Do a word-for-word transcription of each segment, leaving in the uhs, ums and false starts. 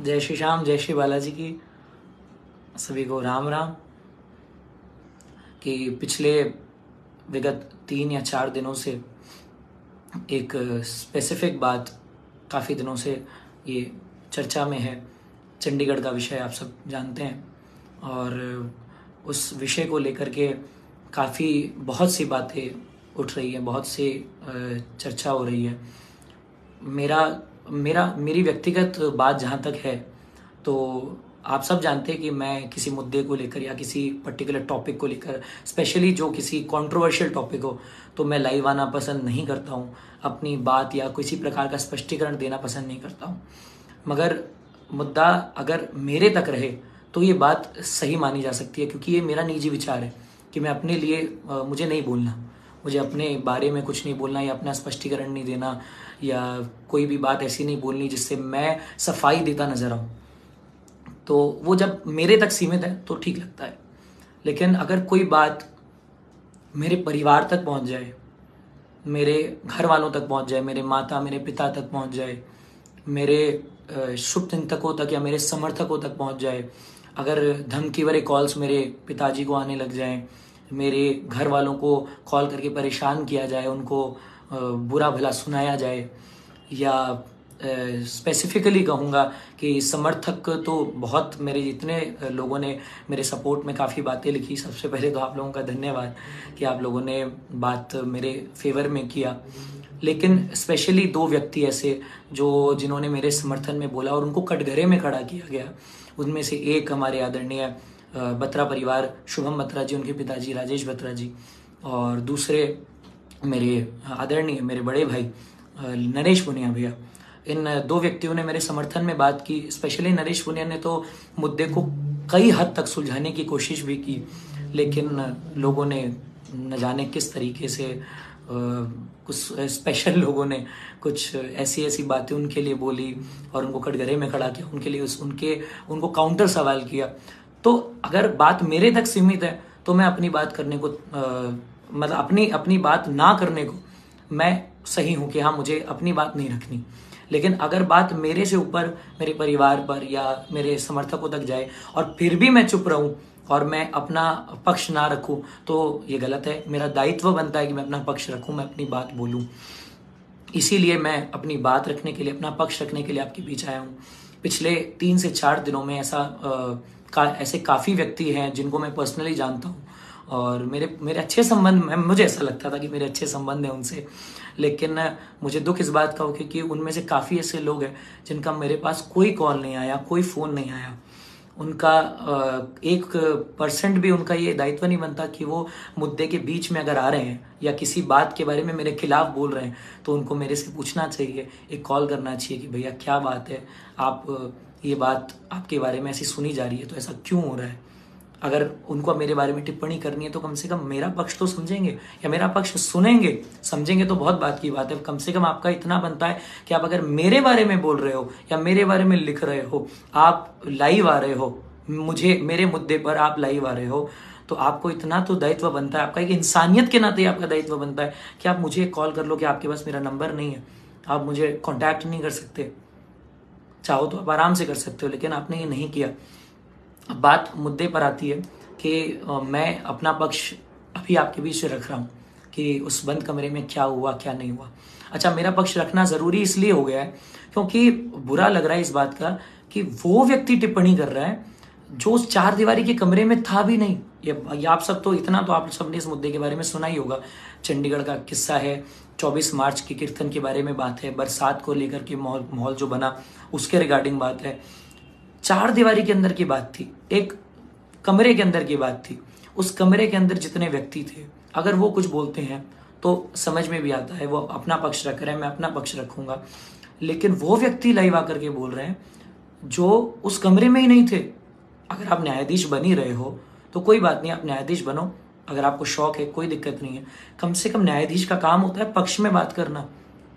जय श्री श्याम, जय श्री बालाजी की सभी को राम राम। कि पिछले विगत तीन या चार दिनों से एक स्पेसिफिक बात काफ़ी दिनों से ये चर्चा में है। चंडीगढ़ का विषय आप सब जानते हैं और उस विषय को लेकर के काफ़ी बहुत सी बातें उठ रही हैं, बहुत सी चर्चा हो रही है। मेरा मेरा मेरी व्यक्तिगत बात जहाँ तक है तो आप सब जानते हैं कि मैं किसी मुद्दे को लेकर या किसी पर्टिकुलर टॉपिक को लेकर, स्पेशली जो किसी कंट्रोवर्शियल टॉपिक हो, तो मैं लाइव आना पसंद नहीं करता हूँ। अपनी बात या किसी प्रकार का स्पष्टीकरण देना पसंद नहीं करता हूँ। मगर मुद्दा अगर मेरे तक रहे तो ये बात सही मानी जा सकती है, क्योंकि ये मेरा निजी विचार है कि मैं अपने लिए मुझे नहीं बोलना, मुझे अपने बारे में कुछ नहीं बोलना या अपना स्पष्टीकरण नहीं देना या कोई भी बात ऐसी नहीं बोलनी जिससे मैं सफाई देता नजर आऊं। तो वो जब मेरे तक सीमित है तो ठीक लगता है। लेकिन अगर कोई बात मेरे परिवार तक पहुंच जाए, मेरे घर वालों तक पहुंच जाए, मेरे माता मेरे पिता तक पहुंच जाए, मेरे शुभ चिंतकों तक या मेरे समर्थकों तक पहुंच जाए, अगर धमकी भरे कॉल्स मेरे पिताजी को आने लग जाएं, मेरे घर वालों को कॉल करके परेशान किया जाए, उनको बुरा भला सुनाया जाए, या स्पेसिफिकली कहूँगा कि समर्थक तो बहुत मेरे जितने लोगों ने मेरे सपोर्ट में काफ़ी बातें लिखी। सबसे पहले तो आप लोगों का धन्यवाद कि आप लोगों ने बात मेरे फेवर में किया। लेकिन स्पेशली दो व्यक्ति ऐसे जो जिन्होंने मेरे समर्थन में बोला और उनको कटघरे में खड़ा किया गया, उनमें से एक हमारे आदरणीय बत्रा परिवार, शुभम बत्रा जी, उनके पिताजी राजेश बत्रा जी, और दूसरे मेरे आदरणीय मेरे बड़े भाई नरेश पुनिया भैया। इन दो व्यक्तियों ने मेरे समर्थन में बात की। स्पेशली नरेश पुनिया ने तो मुद्दे को कई हद तक सुलझाने की कोशिश भी की, लेकिन लोगों ने न जाने किस तरीके से आ, कुछ स्पेशल लोगों ने कुछ ऐसी ऐसी बातें उनके लिए बोली और उनको कटघरे में खड़ा किया, उनके लिए उस उनके उनको काउंटर सवाल किया। तो अगर बात मेरे तक सीमित है तो मैं अपनी बात करने को आ, मतलब अपनी अपनी बात ना करने को मैं सही हूं कि हाँ मुझे अपनी बात नहीं रखनी। लेकिन अगर बात मेरे से ऊपर मेरे परिवार पर या मेरे समर्थकों तक जाए और फिर भी मैं चुप रहूं और मैं अपना पक्ष ना रखूं तो ये गलत है। मेरा दायित्व बनता है कि मैं अपना पक्ष रखूं, मैं अपनी बात बोलूं। इसीलिए मैं अपनी बात रखने के लिए, अपना पक्ष रखने के लिए आपके बीच आया हूँ। पिछले तीन से चार दिनों में ऐसा आ, का, ऐसे काफ़ी व्यक्ति हैं जिनको मैं पर्सनली जानता हूँ और मेरे मेरे अच्छे संबंध, मुझे ऐसा लगता था कि मेरे अच्छे संबंध हैं उनसे, लेकिन मुझे दुख इस बात का हो कि उनमें से काफ़ी ऐसे लोग हैं जिनका मेरे पास कोई कॉल नहीं आया, कोई फ़ोन नहीं आया। उनका एक परसेंट भी उनका ये दायित्व नहीं बनता कि वो मुद्दे के बीच में अगर आ रहे हैं या किसी बात के बारे में मेरे खिलाफ बोल रहे हैं तो उनको मेरे से पूछना चाहिए, एक कॉल करना चाहिए कि भैया क्या बात है, आप ये बात आपके बारे में ऐसी सुनी जा रही है तो ऐसा क्यों हो रहा है। अगर उनको मेरे बारे में टिप्पणी करनी है तो कम से कम मेरा पक्ष तो समझेंगे या मेरा पक्ष सुनेंगे। समझेंगे तो बहुत बात की बात है, कम से कम आपका इतना बनता है कि आप अगर मेरे बारे में बोल रहे हो या मेरे बारे में लिख रहे हो, आप लाइव आ रहे हो, मुझे मेरे मुद्दे पर आप लाइव आ रहे हो, तो आपको इतना तो दायित्व बनता है, आपका एक इंसानियत के नाते आपका दायित्व बनता है कि आप मुझे कॉल कर लो कि आपके पास मेरा नंबर नहीं है, आप मुझे कॉन्टैक्ट नहीं कर सकते। चाहो तो आप आराम से कर सकते हो, लेकिन आपने ये नहीं किया। अब बात मुद्दे पर आती है कि मैं अपना पक्ष अभी आपके बीच से रख रहा हूँ कि उस बंद कमरे में क्या हुआ क्या नहीं हुआ। अच्छा, मेरा पक्ष रखना ज़रूरी इसलिए हो गया है क्योंकि बुरा लग रहा है इस बात का कि वो व्यक्ति टिप्पणी कर रहा है जो उस चार दीवारी के कमरे में था भी नहीं। ये, ये आप सब तो इतना तो आप सब ने इस मुद्दे के बारे में सुना ही होगा। चंडीगढ़ का किस्सा है, चौबीस मार्च के कीर्तन के बारे में बात है, बरसात को लेकर के माहौल माहौल जो बना उसके रिगार्डिंग बात है। चार दीवारी के अंदर की बात थी, एक कमरे के अंदर की बात थी। उस कमरे के अंदर जितने व्यक्ति थे, अगर वो कुछ बोलते हैं तो समझ में भी आता है, वो अपना पक्ष रख रहे हैं, मैं अपना पक्ष रखूंगा। लेकिन वो व्यक्ति लाइव आकर के बोल रहे हैं जो उस कमरे में ही नहीं थे। अगर आप न्यायाधीश बन ही रहे हो तो कोई बात नहीं, आप न्यायाधीश बनो, अगर आपको शौक है कोई दिक्कत नहीं है। कम से कम न्यायाधीश का काम होता है पक्ष में बात करना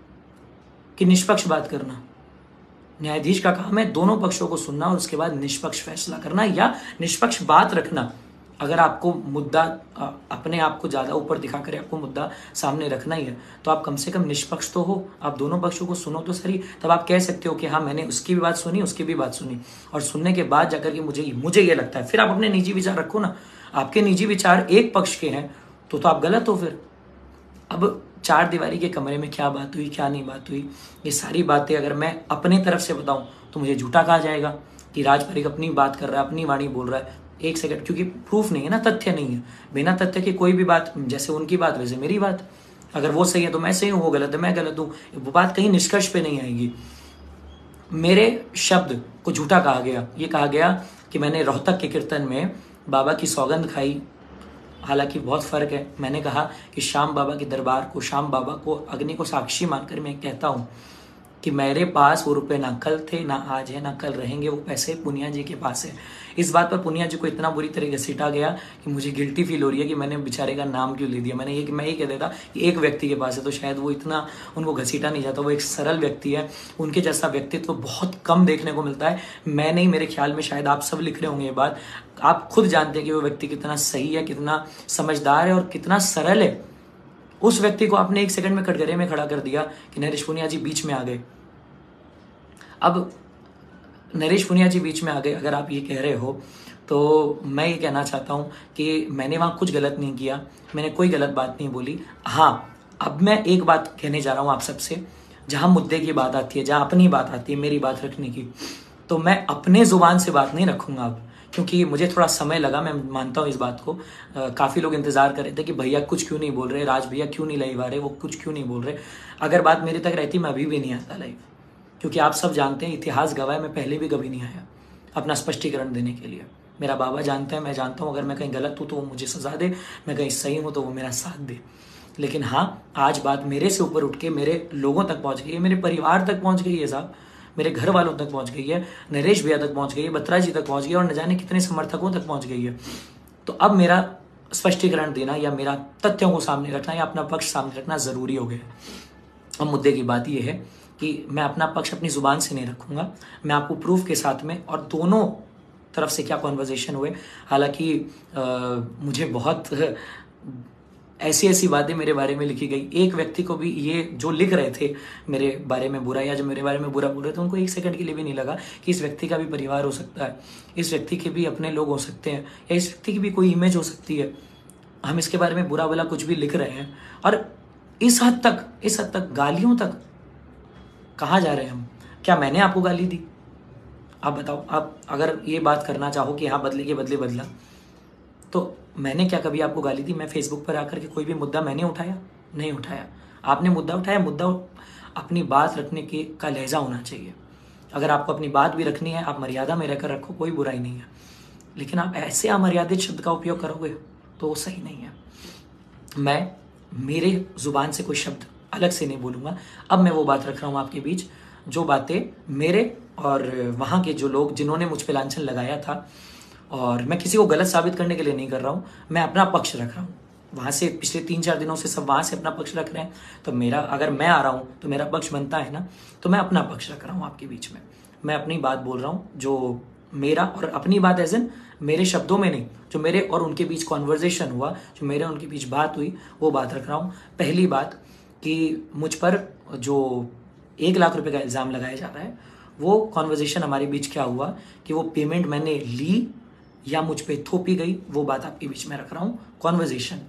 कि निष्पक्ष बात करना। न्यायाधीश का काम है दोनों पक्षों को सुनना और उसके बाद निष्पक्ष फैसला करना या निष्पक्ष बात रखना। अगर आपको मुद्दा अपने आप को ज़्यादा ऊपर दिखाकर आपको मुद्दा सामने रखना ही है तो आप कम से कम निष्पक्ष तो हो, आप दोनों पक्षों को सुनो तो सही। तब आप कह सकते हो कि हाँ मैंने उसकी भी बात सुनी, उसकी भी बात सुनी, और सुनने के बाद जाकर के मुझे मुझे ये लगता है, फिर आप अपने निजी विचार रखो ना। आपके निजी विचार एक पक्ष के हैं तो तो आप गलत हो फिर। अब चार दीवारी के कमरे में क्या बात हुई, क्या नहीं बात हुई, ये सारी बातें अगर मैं अपने तरफ से बताऊं तो मुझे झूठा कहा जाएगा कि राज परीख अपनी बात कर रहा है, अपनी वाणी बोल रहा है। एक सेकंड, क्योंकि प्रूफ नहीं है ना, तथ्य नहीं है। बिना तथ्य के कोई भी बात, जैसे उनकी बात वैसे मेरी बात, अगर वो सही है तो मैं सही हूँ, वो गलत है मैं गलत हूँ, वो बात कहीं निष्कर्ष पे नहीं आएगी। मेरे शब्द को झूठा कहा गया, ये कहा गया कि मैंने रोहतक के कीर्तन में बाबा की सौगंध खाई, हालांकि बहुत फर्क है। मैंने कहा कि श्याम बाबा के दरबार को, श्याम बाबा को अग्नि को साक्षी मानकर मैं कहता हूँ कि मेरे पास वो रुपए ना कल थे, ना आज है, ना कल रहेंगे, वो पैसे पुनिया जी के पास है। इस बात पर पुनिया जी को इतना बुरी तरह घसीटा गया कि मुझे गिल्टी फील हो रही है कि मैंने बेचारे का नाम क्यों ले दिया। मैंने ये कि मैं ये कह देता कि एक व्यक्ति के पास है तो शायद वो इतना उनको घसीटा नहीं जाता। वो एक सरल व्यक्ति है, उनके जैसा व्यक्तित्व बहुत कम देखने को मिलता है। मैं नहीं, मेरे ख्याल में शायद आप सब लिख रहे होंगे ये बात, आप खुद जानते हैं कि वो व्यक्ति कितना सही है, कितना समझदार है और कितना सरल है। उस व्यक्ति को आपने एक सेकंड में कटघरे में खड़ा कर दिया कि नरेश पुनिया जी बीच में आ गए। अब नरेश पुनिया जी बीच में आ गए अगर आप ये कह रहे हो तो मैं ये कहना चाहता हूँ कि मैंने वहाँ कुछ गलत नहीं किया, मैंने कोई गलत बात नहीं बोली। हाँ, अब मैं एक बात कहने जा रहा हूँ आप सबसे, जहाँ मुद्दे की बात आती है, जहाँ अपनी बात आती है, मेरी बात रखने की, तो मैं अपने जुबान से बात नहीं रखूँगा अब, क्योंकि मुझे थोड़ा समय लगा, मैं मानता हूँ इस बात को। काफ़ी लोग इंतज़ार कर रहे थे कि भैया कुछ क्यों नहीं बोल रहे, राज भैया क्यों नहीं लाइव आ रहे, वो कुछ क्यों नहीं बोल रहे। अगर बात मेरे तक रहती मैं अभी भी नहीं आता लाइव, क्योंकि आप सब जानते हैं, इतिहास गवाह है, मैं पहले भी कभी नहीं आया अपना स्पष्टीकरण देने के लिए। मेरा बाबा जानता है, मैं जानता हूँ अगर मैं कहीं गलत हूँ तो वो मुझे सजा दे, मैं कहीं सही हूँ तो वो मेरा साथ दे। लेकिन हाँ, आज बात मेरे से ऊपर उठ के मेरे लोगों तक पहुँच गई है, मेरे परिवार तक पहुँच गई है साहब, मेरे घर वालों तक पहुँच गई है, नरेश भैया तक पहुँच गई है, बत्रा जी तक पहुँच गई है, और न जाने कितने समर्थकों तक पहुँच गई है। तो अब मेरा स्पष्टीकरण देना या मेरा तथ्यों को सामने रखना या अपना पक्ष सामने रखना ज़रूरी हो गया। अब मुद्दे की बात यह है कि मैं अपना पक्ष अपनी ज़ुबान से नहीं रखूँगा, मैं आपको प्रूफ के साथ में और दोनों तरफ से क्या कॉन्वर्जेशन हुए। हालांकि मुझे बहुत ऐसी ऐसी बातें मेरे बारे में लिखी गई, एक व्यक्ति को भी ये जो लिख रहे थे मेरे बारे में बुरा या जो मेरे बारे में बुरा बोल रहे थे, उनको एक सेकंड के लिए भी नहीं लगा कि इस व्यक्ति का भी परिवार हो सकता है, इस व्यक्ति के भी अपने लोग हो सकते हैं, या इस व्यक्ति की भी कोई इमेज हो सकती है। हम इसके बारे में बुरा भला कुछ भी लिख रहे हैं, और इस हद तक इस हद तक गालियों तक कहाँ जा रहे हैं हम? क्या मैंने आपको गाली दी? आप बताओ। आप अगर ये बात करना चाहो कि हाँ बदले के बदले बदला, तो मैंने क्या कभी आपको गाली दी? मैं फेसबुक पर आकर के कोई भी मुद्दा मैंने उठाया? नहीं उठाया। आपने मुद्दा उठाया। मुद्दा अपनी बात रखने के का लहजा होना चाहिए। अगर आपको अपनी बात भी रखनी है, आप मर्यादा में रहकर रखो, कोई बुराई नहीं है। लेकिन आप ऐसे अमर्यादित शब्द का उपयोग करोगे तो वो सही नहीं है। मैं मेरे जुबान से कोई शब्द अलग से नहीं बोलूँगा। अब मैं वो बात रख रहा हूँ आपके बीच, जो बातें मेरे और वहाँ के जो लोग जिन्होंने मुझ पर लांछन लगाया था, और मैं किसी को गलत साबित करने के लिए नहीं कर रहा हूँ, मैं अपना पक्ष रख रहा हूँ। वहाँ से पिछले तीन चार दिनों से सब वहाँ से अपना पक्ष रख रहे हैं, तो मेरा अगर मैं आ रहा हूँ तो मेरा पक्ष बनता है ना, तो मैं अपना पक्ष रख रहा हूँ आपके बीच में। मैं अपनी बात बोल रहा हूँ, जो मेरा, और अपनी बात एज इन मेरे शब्दों में नहीं, जो मेरे और उनके बीच कॉन्वर्जेशन हुआ, जो मेरे उनके बीच बात हुई, वो बात रख रहा हूँ। पहली बात कि मुझ पर जो एक लाख रुपए का इल्ज़ाम लगाया जा रहा है, वो कॉन्वर्जेशन हमारे बीच क्या हुआ कि वो पेमेंट मैंने ली या मुझ पे थोपी गई, वो बात आपके बीच में रख रहा हूँ। कॉन्वर्जेशन।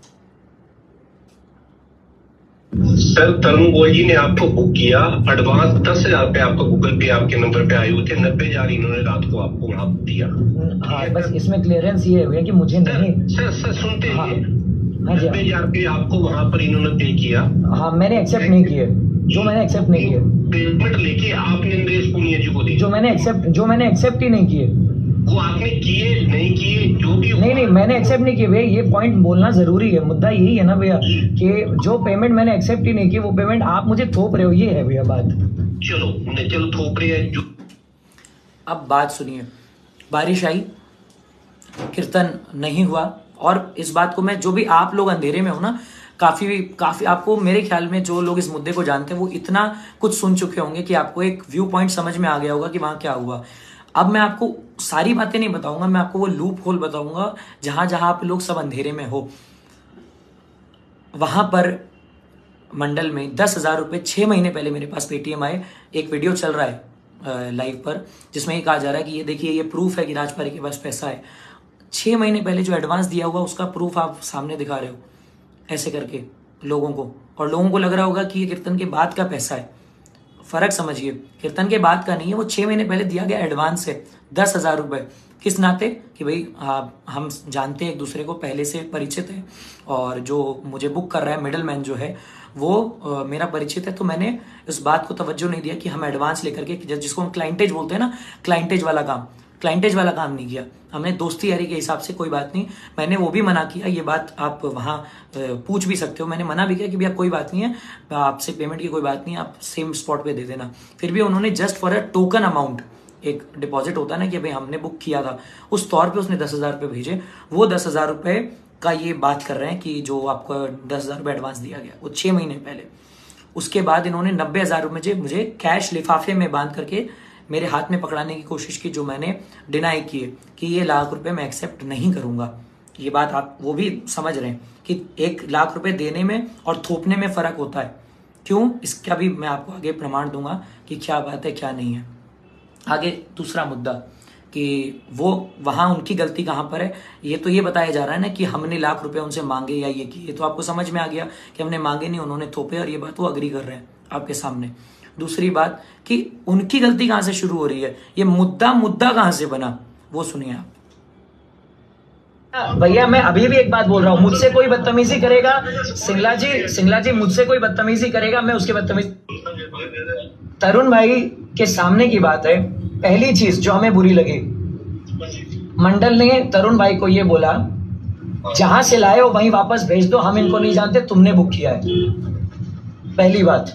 सर, तरुण गोयल जी ने आपको बुक किया, एडवांस दस हजार रुपए आपको गूगल पे आपके नंबर पे आए हुए थे, नब्बे हजार इन्होंने रात को आपको वहां दिया। हाँ, बस इसमें क्लियरेंस ये है कि मुझे नहीं। सर सर सुनते हाँ, हैं, हाँ जी, नब्बे हजार रुपए आपको वहां पर इन्होंने पे किया। हाँ, मैंने एक्सेप्ट नहीं किए, जो मैंने एक्सेप्ट नहीं किए, पेमेंट लेके आपने नरेश पुनिया जी को दी, जो मैंने एक्सेप्ट जो मैंने एक्सेप्ट ही नहीं किए, वो आपने किए नहीं किए जो भी नहीं नहीं मैंने एक्सेप्ट नहीं किए भैया। ये पॉइंट बोलना जरूरी है। मुद्दा यही है ना भैया कि जो पेमेंट मैंने एक्सेप्ट ही नहीं की, वो पेमेंट आप मुझे थोप रहे हो, ये है भैया बात। चलो चलो थोप रहे हैं जो। अब बात सुनिए। बारिश आई, कीर्तन नहीं हुआ, और इस बात को मैं, जो भी आप लोग अंधेरे में हो ना, काफ़ी काफ़ी आपको, मेरे ख्याल में जो लोग इस मुद्दे को जानते हैं वो इतना कुछ सुन चुके होंगे कि आपको एक व्यू पॉइंट समझ में आ गया होगा कि वहाँ क्या हुआ। अब मैं आपको सारी बातें नहीं बताऊंगा, मैं आपको वो लूप होल बताऊंगा जहां जहां आप लोग सब अंधेरे में हो। वहां पर मंडल में दस हजार रुपये छः महीने पहले मेरे पास पेटीएम आए। एक वीडियो चल रहा है लाइव पर जिसमें ये कहा जा रहा है कि ये देखिए ये प्रूफ है कि राजपारी के पास पैसा है। छः महीने पहले जो एडवांस दिया हुआ उसका प्रूफ आप सामने दिखा रहे हो ऐसे करके लोगों को, और लोगों को लग रहा होगा कि ये कीर्तन के बाद का पैसा है। फर्क समझिए, कीर्तन के बाद का नहीं है, वो छः महीने पहले दिया गया एडवांस है दस हजार रुपये। किस नाते कि भाई आप हम जानते हैं एक दूसरे को, पहले से परिचित है, और जो मुझे बुक कर रहा है मिडल मैन जो है वो आ, मेरा परिचित है। तो मैंने इस बात को तवज्जो नहीं दिया कि हम एडवांस लेकर के, जिसको हम क्लाइंटेज बोलते हैं ना, क्लाइंटेज वाला काम क्लाइंटेज वाला काम नहीं किया हमने। दोस्ती यारी के हिसाब से कोई बात नहीं, मैंने वो भी मना किया। ये बात आप वहाँ पूछ भी सकते हो, मैंने मना भी किया कि भैया कोई बात नहीं है, आपसे पेमेंट की कोई बात नहीं है, आप सेम स्पॉट पे दे देना। फिर भी उन्होंने just for a token amount, एक डिपॉजिट होता है ना कि भाई हमने बुक किया था, उस तौर पे उसने दस हजार रुपये भेजे। वो दस हजार रुपये का ये बात कर रहे हैं कि जो आपको दस हजार रुपये एडवांस दिया गया वो छः महीने पहले। उसके बाद इन्होंने नब्बे हजार रुपये मुझे कैश लिफाफे में बांध करके मेरे हाथ में पकड़ाने की कोशिश की, जो मैंने डिनाई किए कि ये लाख रुपए मैं एक्सेप्ट नहीं करूंगा। ये बात आप वो भी समझ रहे हैं कि एक लाख रुपए देने में और थोपने में फर्क होता है। क्यों, इसका भी मैं आपको आगे प्रमाण दूंगा कि क्या बात है क्या नहीं है। आगे दूसरा मुद्दा कि वो वहाँ उनकी गलती कहाँ पर है। ये तो ये बताया जा रहा है ना कि हमने लाख रुपए उनसे मांगे या ये किए, तो आपको समझ में आ गया कि हमने मांगे नहीं, उन्होंने थोपे, और ये बात वो अग्री कर रहे हैं आपके सामने। दूसरी बात कि उनकी गलती कहां से शुरू हो रही है, ये मुद्दा मुद्दा कहां से बना, वो सुनिए आप। भैया मैं अभी भी एक बात बोल रहा हूं, मुझसे कोई बदतमीजी करेगा, सिंगला जी सिंगला जी मुझसे कोई बदतमीजी करेगा, मैं उसके बदतमीजी। तरुण भाई के सामने की बात है। पहली चीज जो हमें बुरी लगी, मंडल ने तरुण भाई को ये बोला जहां से लाए हो वहीं वापस भेज दो, हम इनको नहीं जानते, तुमने बुक किया है। पहली बात।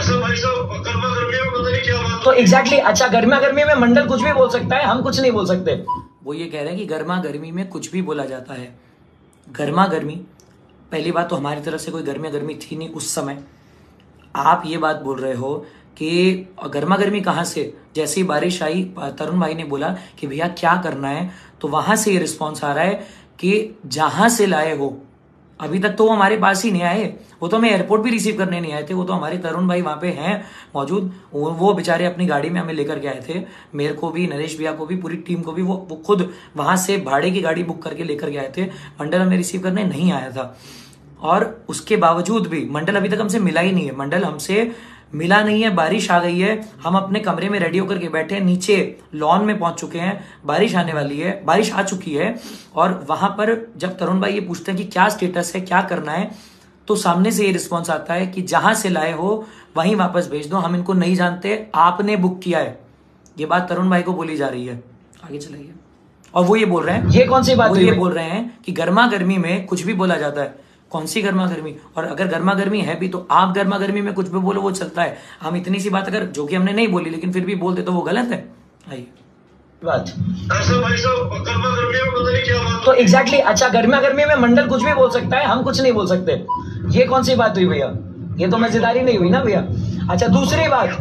तो एग्जैक्टली, अच्छा गर्मा गर्मी में मंडल कुछ भी बोल सकता है, हम कुछ नहीं बोल सकते। वो ये कह रहे हैं कि गर्मा गर्मी में कुछ भी बोला जाता है। गर्मा गर्मी, पहली बात तो हमारी तरफ से कोई गर्मा गर्मी थी नहीं उस समय। आप ये बात बोल रहे हो कि गर्मा गर्मी कहाँ से, जैसे ही बारिश आई तरुण भाई ने बोला कि भैया क्या करना है, तो वहां से ये रिस्पॉन्स आ रहा है कि जहां से लाए हो। अभी तक तो वो हमारे पास ही नहीं आए, वो तो हमें एयरपोर्ट भी रिसीव करने नहीं आए थे। वो तो हमारे तरुण भाई वहाँ पे हैं मौजूद, वो, वो बेचारे अपनी गाड़ी में हमें लेकर के आए थे, मेरे को भी, नरेश भैया को भी, पूरी टीम को भी। वो वो खुद वहाँ से भाड़े की गाड़ी बुक करके लेकर के आए थे। मंडल हमें रिसीव करने नहीं आया था, और उसके बावजूद भी मंडल अभी तक हमसे मिला ही नहीं है। मंडल हमसे मिला नहीं है। बारिश आ गई है, हम अपने कमरे में रेडी होकर के बैठे हैं, नीचे लॉन में पहुंच चुके हैं, बारिश आने वाली है, बारिश आ चुकी है। और वहां पर जब तरुण भाई ये पूछते हैं कि क्या स्टेटस है, क्या करना है, तो सामने से ये रिस्पॉन्स आता है कि जहां से लाए हो वहीं वापस भेज दो, हम इनको नहीं जानते, आपने बुक किया है। ये बात तरुण भाई को बोली जा रही है। आगे चलाइए। और वो ये बोल रहे हैं, ये कौन सी बात, वो ये बोल रहे हैं कि गर्मा गर्मी में कुछ भी बोला जाता है। कौन सी गर्मा गर्मी, और अगर गर्मा गर्मी है भी तो आप गर्मा गर्मी में कुछ भी बोलो वो चलता है। हम इतनी सी बात अगर, जो कि हमने नहीं बोली लेकिन फिर भी बोलते, तो वो गलत है। आइए बात। तो एग्जैक्टली, अच्छा गर्मा गर्मी में मंडल कुछ भी बोल सकता है, हम कुछ नहीं बोल सकते। ये कौन सी बात हुई भैया, ये तो मजेदारी नहीं हुई ना भैया। अच्छा दूसरी बात,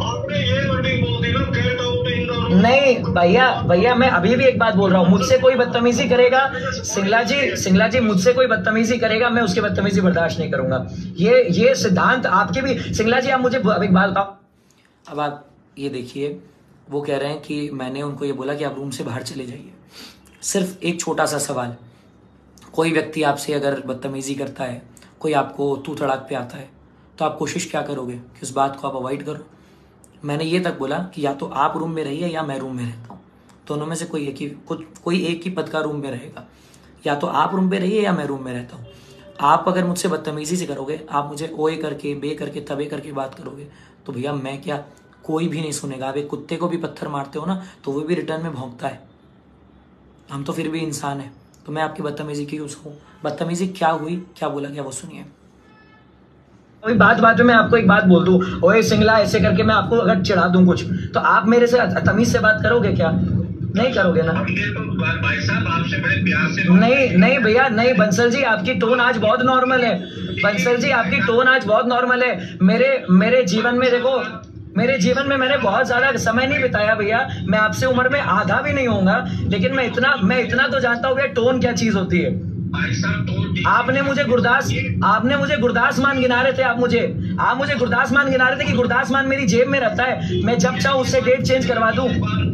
नहीं भैया भैया मैं अभी भी एक बात बोल रहा हूँ, मुझसे कोई बदतमीजी करेगा, सिंगला जी सिंगला जी मुझसे कोई बदतमीजी करेगा, मैं उसकी बदतमीजी बर्दाश्त नहीं करूंगा। ये ये सिद्धांत आपके भी। सिंगला जी आप मुझे अब एक बात बताओ। अब आप ये देखिए, वो कह रहे हैं कि मैंने उनको ये बोला कि आप रूम से बाहर चले जाइए। सिर्फ एक छोटा सा सवाल, कोई व्यक्ति आपसे अगर बदतमीजी करता है, कोई आपको तू तड़ाक पे आता है, तो आप कोशिश क्या करोगे कि उस बात को आप अवॉइड करो। मैंने ये तक बोला कि या तो आप रूम में रहिए या मैं रूम में रहता हूँ, दोनों में से कोई एक ही कुछ कोई एक ही पद का रूम में रहेगा। या तो आप रूम में रहिए या मैं रूम में रहता हूँ। आप अगर मुझसे बदतमीजी से करोगे, आप मुझे ओए करके, बे करके, तबे करके बात करोगे, तो भैया मैं क्या, कोई भी नहीं सुनेगा। आप एक कुत्ते को भी पत्थर मारते हो ना, तो वो भी रिटर्न में भौंकता है। हम तो फिर भी इंसान है, तो मैं आपकी बदतमीजी की उसको, बदतमीजी क्या हुई, क्या बोला गया, वो सुनिए। अभी बात बात में मैं आपको एक बात बोल दूं, ओए सिंगला ऐसे करके मैं आपको अगर चिढ़ा दूं कुछ, तो आप मेरे से तमीज से बात करोगे क्या? नहीं करोगे ना? भाई साहब आपसे बड़े प्यार से। नहीं नहीं भैया नहीं, बंसल जी आपकी टोन आज बहुत नॉर्मल है। बंसल जी आपकी टोन आज बहुत नॉर्मल है। मेरे मेरे जीवन में देखो, मेरे जीवन में मैंने बहुत ज्यादा समय नहीं बिताया भैया, मैं आपसे उम्र में आधा भी नहीं होऊंगा, लेकिन मैं इतना मैं इतना तो जानता हूँ भैया टोन क्या चीज होती है। आपने मुझे गुरदास आपने मुझे गुरदास मान गिना रहे थे, आप मुझे आप मुझे गुरदास मान गिना रहे थे कि गुरदास मान मेरी जेब में रहता है, मैं जब चाहूँ उससे डेट चेंज करवा दूं।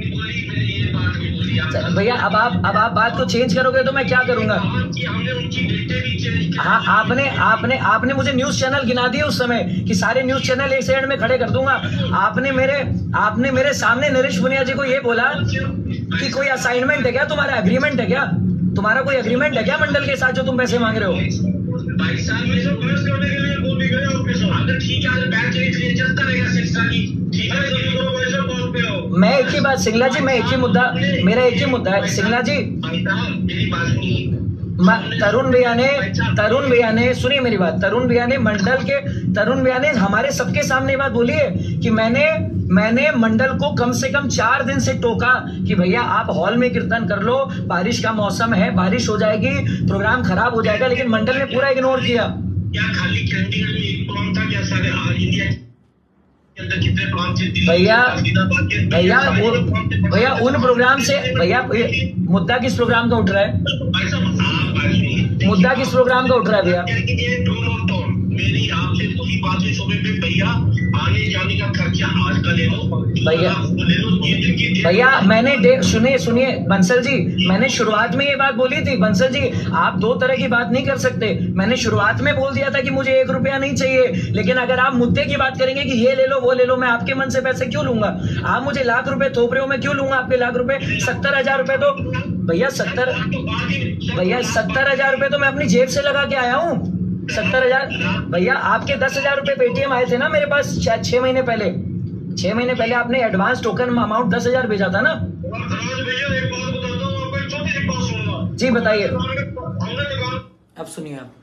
भैया अब आप अब आप बात को चेंज करोगे तो मैं क्या करूंगा? हाँ, आपने आपने आपने मुझे न्यूज चैनल गिना दिए उस समय कि सारे न्यूज चैनल एक साइड में खड़े कर दूंगा। आपने मेरे आपने मेरे सामने नरेश पुनिया जी को ये बोला कि कोई असाइनमेंट है क्या, तुम्हारा एग्रीमेंट है क्या, तुम्हारा कोई एग्रीमेंट है क्या मंडल के साथ जो तुम पैसे मांग रहे हो? मैं एक ही बात सिंगला जी, मैं एक ही मुद्दा मेरा एक ही मुद्दा है सिंगला जी। तरुण भैया ने तरुण भैया ने सुनिए मेरी बात, तरुण भैया ने मंडल के तरुण भैया ने हमारे सबके सामने बात बोली है कि मैंने मैंने मंडल को कम से कम चार दिन से टोका कि भैया आप हॉल में कीर्तन कर लो, बारिश का मौसम है, बारिश हो जाएगी, प्रोग्राम खराब हो जाएगा, लेकिन मंडल ने पूरा इग्नोर किया। क्या खाली चंडीगढ़ में एक प्रोग्राम था क्या सारे ऑल इंडिया के अंदर कितने प्रोग्राम थे? भैया भैया भैया उन प्रोग्राम से भैया मुद्दा किस प्रोग्राम का उठ रहा है? मुद्दा किस प्रोग्राम का उठ रहा है भैया? मेरी आपसे वही बात है सुबह पे भैया आने जाने का खर्चा आज का ले लो भैया भैया मैंने सुनिए सुनिए बंसल जी, मैंने शुरुआत में ये बात बोली थी बंसल जी, आप दो तरह की बात नहीं कर सकते। मैंने शुरुआत में बोल दिया था कि मुझे एक रुपया नहीं चाहिए, लेकिन अगर आप मुद्दे की बात करेंगे कि ये ले लो वो ले लो, मैं आपके मन से पैसे क्यों लूंगा? आप मुझे लाख रुपए थोप रहे हो, मैं क्यों लूंगा आपके लाख रुपए? सत्तर हजार रुपए तो भैया सत्तर भैया सत्तर हजार रुपए तो मैं अपनी जेब से लगा के आया हूँ। सत्तर हजार भैया आपके दस हजार रुपए पेटीएम आए थे ना मेरे पास छह महीने पहले छह महीने पहले आपने एडवांस टोकन अमाउंट दस हजार भेजा था ना जी? बताइए। अब सुनिए आप,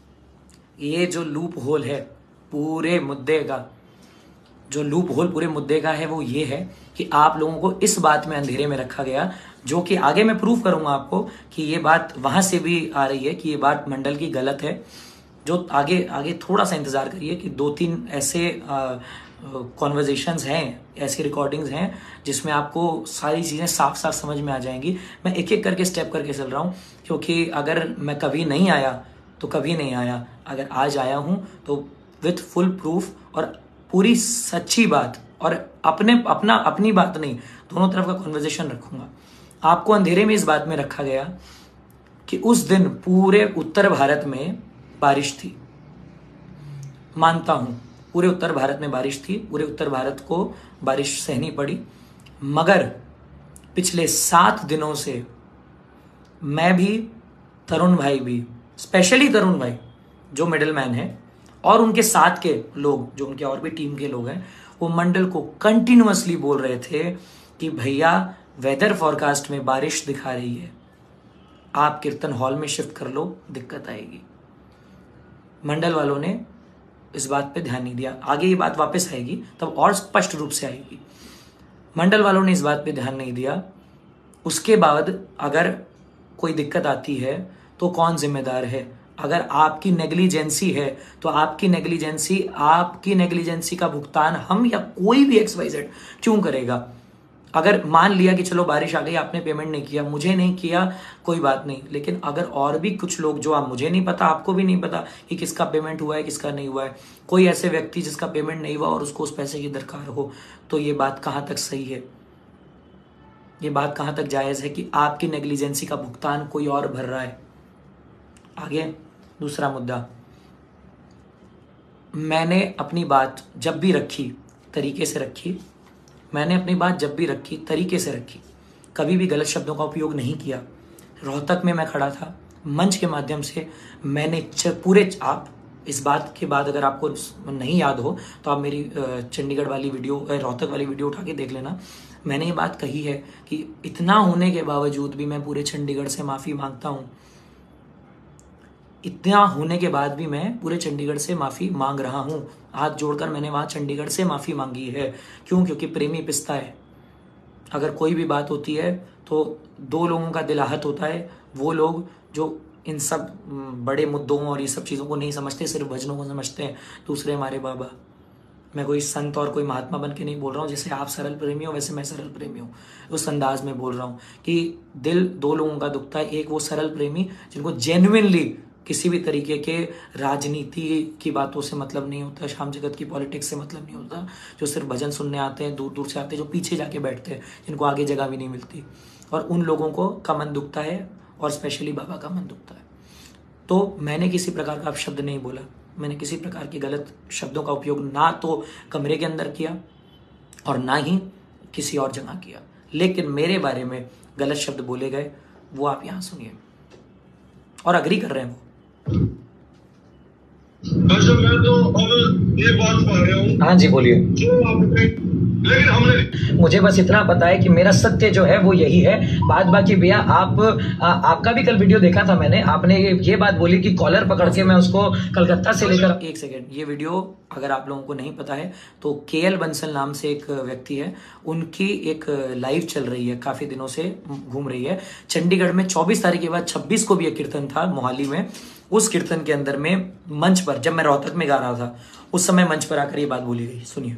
ये जो लूप होल है पूरे मुद्दे का, जो लूप होल पूरे मुद्दे का है वो ये है कि आप लोगों को इस बात में अंधेरे में रखा गया, जो कि आगे मैं प्रूफ करूंगा आपको कि ये बात वहां से भी आ रही है कि ये बात मंडल की गलत है। जो आगे आगे थोड़ा सा इंतजार करिए कि दो तीन ऐसे कॉन्वर्जेशंस हैं, ऐसी रिकॉर्डिंग्स हैं जिसमें आपको सारी चीज़ें साफ साफ समझ में आ जाएंगी। मैं एक एक करके स्टेप करके चल रहा हूँ, क्योंकि अगर मैं कभी नहीं आया तो कभी नहीं आया, अगर आज आया हूँ तो विथ फुल प्रूफ और पूरी सच्ची बात, और अपने अपना अपनी बात नहीं, दोनों तरफ का कॉन्वर्जेशन रखूंगा। आपको अंधेरे में इस बात में रखा गया कि उस दिन पूरे उत्तर भारत में बारिश थी। मानता हूं पूरे उत्तर भारत में बारिश थी, पूरे उत्तर भारत को बारिश सहनी पड़ी, मगर पिछले सात दिनों से मैं भी, तरुण भाई भी, स्पेशली तरुण भाई जो मिडिल मैन है, और उनके साथ के लोग जो उनके और भी टीम के लोग हैं, वो मंडल को कंटिन्यूअसली बोल रहे थे कि भैया वेदर फॉरकास्ट में बारिश दिखा रही है, आप कीर्तन हॉल में शिफ्ट कर लो, दिक्कत आएगी। मंडल वालों ने इस बात पे ध्यान नहीं दिया। आगे ये बात वापस आएगी तब और स्पष्ट रूप से आएगी। मंडल वालों ने इस बात पे ध्यान नहीं दिया। उसके बाद अगर कोई दिक्कत आती है तो कौन जिम्मेदार है? अगर आपकी नेग्लिजेंसी है तो आपकी नेग्लिजेंसी आपकी नेग्लिजेंसी का भुगतान हम या कोई भी एक्स वाई जेड क्यों करेगा? अगर मान लिया कि चलो बारिश आ गई, आपने पेमेंट नहीं किया, मुझे नहीं किया, कोई बात नहीं, लेकिन अगर और भी कुछ लोग जो आप, मुझे नहीं पता, आपको भी नहीं पता कि किसका पेमेंट हुआ है किसका नहीं हुआ है, कोई ऐसे व्यक्ति जिसका पेमेंट नहीं हुआ और उसको उस पैसे की दरकार हो, तो ये बात कहाँ तक सही है? ये बात कहाँ तक जायज़ है कि आपकी नेग्लिजेंसी का भुगतान कोई और भर रहा है? आगे दूसरा मुद्दा, मैंने अपनी बात जब भी रखी तरीके से रखी, मैंने अपनी बात जब भी रखी तरीके से रखी, कभी भी गलत शब्दों का उपयोग नहीं किया। रोहतक में मैं खड़ा था, मंच के माध्यम से मैंने पूरे, आप इस बात के बाद अगर आपको नहीं याद हो तो आप मेरी चंडीगढ़ वाली वीडियो, रोहतक वाली वीडियो उठा के देख लेना। मैंने ये बात कही है कि इतना होने के बावजूद भी मैं पूरे चंडीगढ़ से माफ़ी मांगता हूँ, इतना होने के बाद भी मैं पूरे चंडीगढ़ से माफ़ी मांग रहा हूँ। हाथ जोड़कर मैंने वहाँ चंडीगढ़ से माफ़ी मांगी है। क्यों? क्योंकि प्रेमी पिसता है। अगर कोई भी बात होती है तो दो लोगों का दिल आहत होता है, वो लोग जो इन सब बड़े मुद्दों और ये सब चीज़ों को नहीं समझते, सिर्फ भजनों को समझते हैं। दूसरे हमारे बाबा, मैं कोई संत और कोई महात्मा बन के नहीं बोल रहा हूँ, जैसे आप सरल प्रेमी हो वैसे मैं सरल प्रेमी हूँ, उस अंदाज में बोल रहा हूँ कि दिल दो लोगों का दुखता है। एक वो सरल प्रेमी जिनको जेन्युइनली किसी भी तरीके के राजनीति की बातों से मतलब नहीं होता, शाम जगत की पॉलिटिक्स से मतलब नहीं होता, जो सिर्फ भजन सुनने आते हैं, दूर दूर से आते हैं, जो पीछे जाके बैठते हैं, जिनको आगे जगह भी नहीं मिलती, और उन लोगों को का मन दुखता है, और स्पेशली बाबा का मन दुखता है। तो मैंने किसी प्रकार का शब्द नहीं बोला, मैंने किसी प्रकार के गलत शब्दों का उपयोग ना तो कमरे के अंदर किया और ना ही किसी और जगह किया, लेकिन मेरे बारे में गलत शब्द बोले गए, वो आप यहां सुनिए और अग्री कर रहे हैं वो। अच्छा, मैं तो अब ये बात पा रहा हूँ। हाँ जी बोलिए। जो आपने, लेकिन हमने, मुझे बस इतना पता है कि मेरा सत्य जो है वो यही है। बात बाकी भैया आप आ, आपका भी कल वीडियो देखा था मैंने, आपने ये, ये बात बोली कि कॉलर पकड़ के मैं उसको कलकत्ता से लेकर, एक सेकेंड, ये वीडियो अगर आप लोगों को नहीं पता है तो के एल बंसल नाम से एक व्यक्ति है, उनकी एक लाइव चल रही है, काफी दिनों से घूम रही है चंडीगढ़ में। चौबीस तारीख के बाद छब्बीस को भी एक कीर्तन था मोहाली में। उस कीर्तन के अंदर में मंच पर, जब मैं रोहतक में गा रहा था उस समय मंच पर आकर ये बात बोली गई, सुनिए।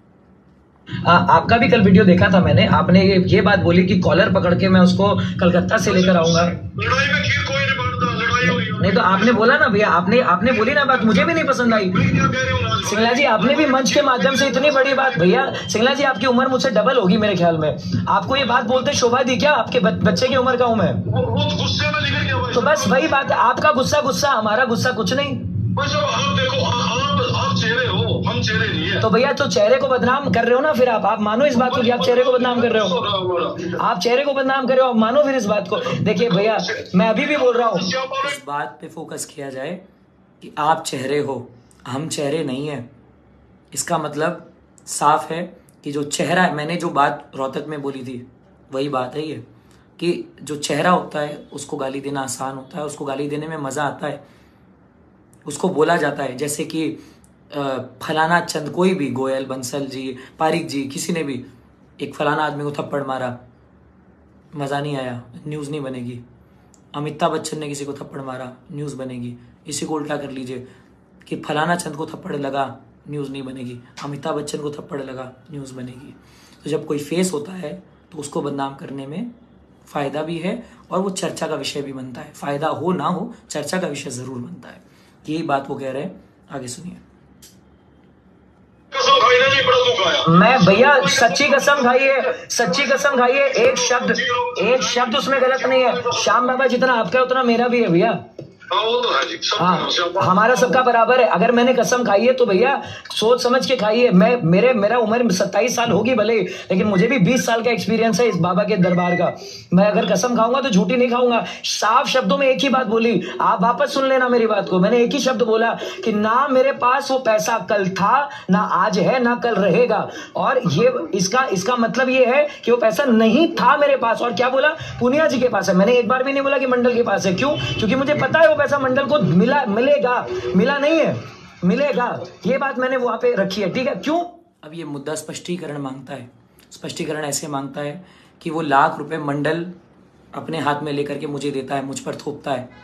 आ, आपका भी कल वीडियो देखा था मैंने, आपने ये, ये बात बोली कि कॉलर पकड़ के मैं उसको कलकत्ता से लेकर आऊंगा। लड़ाई में खीर कोई नहीं बांटता, लड़ाई हुई। नहीं तो आपने बोला ना भैया, आपने आपने बोली ना बात, मुझे भी नहीं पसंद आई। सिंगला जी आपने भी मंच के माध्यम से इतनी बड़ी बात, भैया सिंगला जी आपकी उम्र मुझसे डबल होगी मेरे ख्याल में, आपको ये बात बोलते शोभा दी क्या? आपके बच्चे की उम्र का हूं मैं, गुस्से में निकल गया। तो बस वही बात है, आपका गुस्सा गुस्सा, हमारा गुस्सा कुछ नहीं। आप देखो, आप आप चेहरे हो, हम चेहरे नहीं है। तो भैया तो चेहरे को बदनाम कर रहे हो ना फिर आप आप मानो इस बात को कि आप चेहरे को बदनाम कर रहे हो, आप चेहरे को बदनाम कर रहे हो, आप मानो फिर इस बात को। देखिए भैया मैं अभी भी बोल रहा हूँ, इस बात पे फोकस किया जाए कि आप चेहरे हो, हम चेहरे नहीं है। इसका मतलब साफ है कि जो चेहरा है, मैंने जो बात रोहतक में बोली थी वही बात है ये, कि जो चेहरा होता है उसको गाली देना आसान होता है, उसको गाली देने में मजा आता है, उसको बोला जाता है। जैसे कि फलाना चंद, कोई भी, गोयल, बंसल जी, पारिक जी, किसी ने भी एक फलाना आदमी को थप्पड़ मारा, मज़ा नहीं आया, न्यूज़ नहीं बनेगी। अमिताभ बच्चन ने किसी को थप्पड़ मारा, न्यूज़ बनेगी। इसी को उल्टा कर लीजिए कि फलाना चंद को थप्पड़ लगा, न्यूज़ नहीं बनेगी। अमिताभ बच्चन को थप्पड़ लगा, न्यूज़ बनेगी। तो जब कोई फेस होता है तो उसको बदनाम करने में फ़ायदा भी है और वो चर्चा का विषय भी बनता है। फ़ायदा हो ना हो, चर्चा का विषय ज़रूर बनता है। यही बात वो कह रहे हैं, आगे सुनिए। मैं भैया सच्ची कसम खाइए, सच्ची कसम खाइए, एक शब्द एक शब्द उसमें गलत नहीं है। श्याम बाबा जितना आपका है उतना मेरा भी है भैया। हाँ, हमारा सबका बराबर है। अगर मैंने कसम खाई है तो भैया सोच समझ के खाइए। मैं मेरे मेरा उम्र सत्ताईस साल होगी भले, लेकिन मुझे भी बीस साल का एक्सपीरियंस है इस बाबा के दरबार का। मैं अगर कसम खाऊंगा तो झूठी नहीं खाऊंगा। साफ शब्दों में एक ही बात बोली, आप वापस सुन लेना मेरी बात को। मैंने एक ही शब्द बोला कि ना मेरे पास वो पैसा कल था, ना आज है, ना कल रहेगा। और ये इसका इसका मतलब ये है कि वो पैसा नहीं था मेरे पास। और क्या बोला? पुनिया जी के पास है। मैंने एक बार भी नहीं बोला कि मंडल के पास है। क्यों? क्योंकि मुझे पता है वो पैसा मंडल को मिला, मिलेगा, मिला नहीं है, मिलेगा। ये बात मैंने वहां पे रखी है, ठीक है? क्यों? अब ये मुद्दा स्पष्टीकरण मांगता है। स्पष्टीकरण ऐसे मांगता है कि वो लाख रुपए मंडल अपने हाथ में लेकर के मुझे देता है, मुझ पर थोपता है।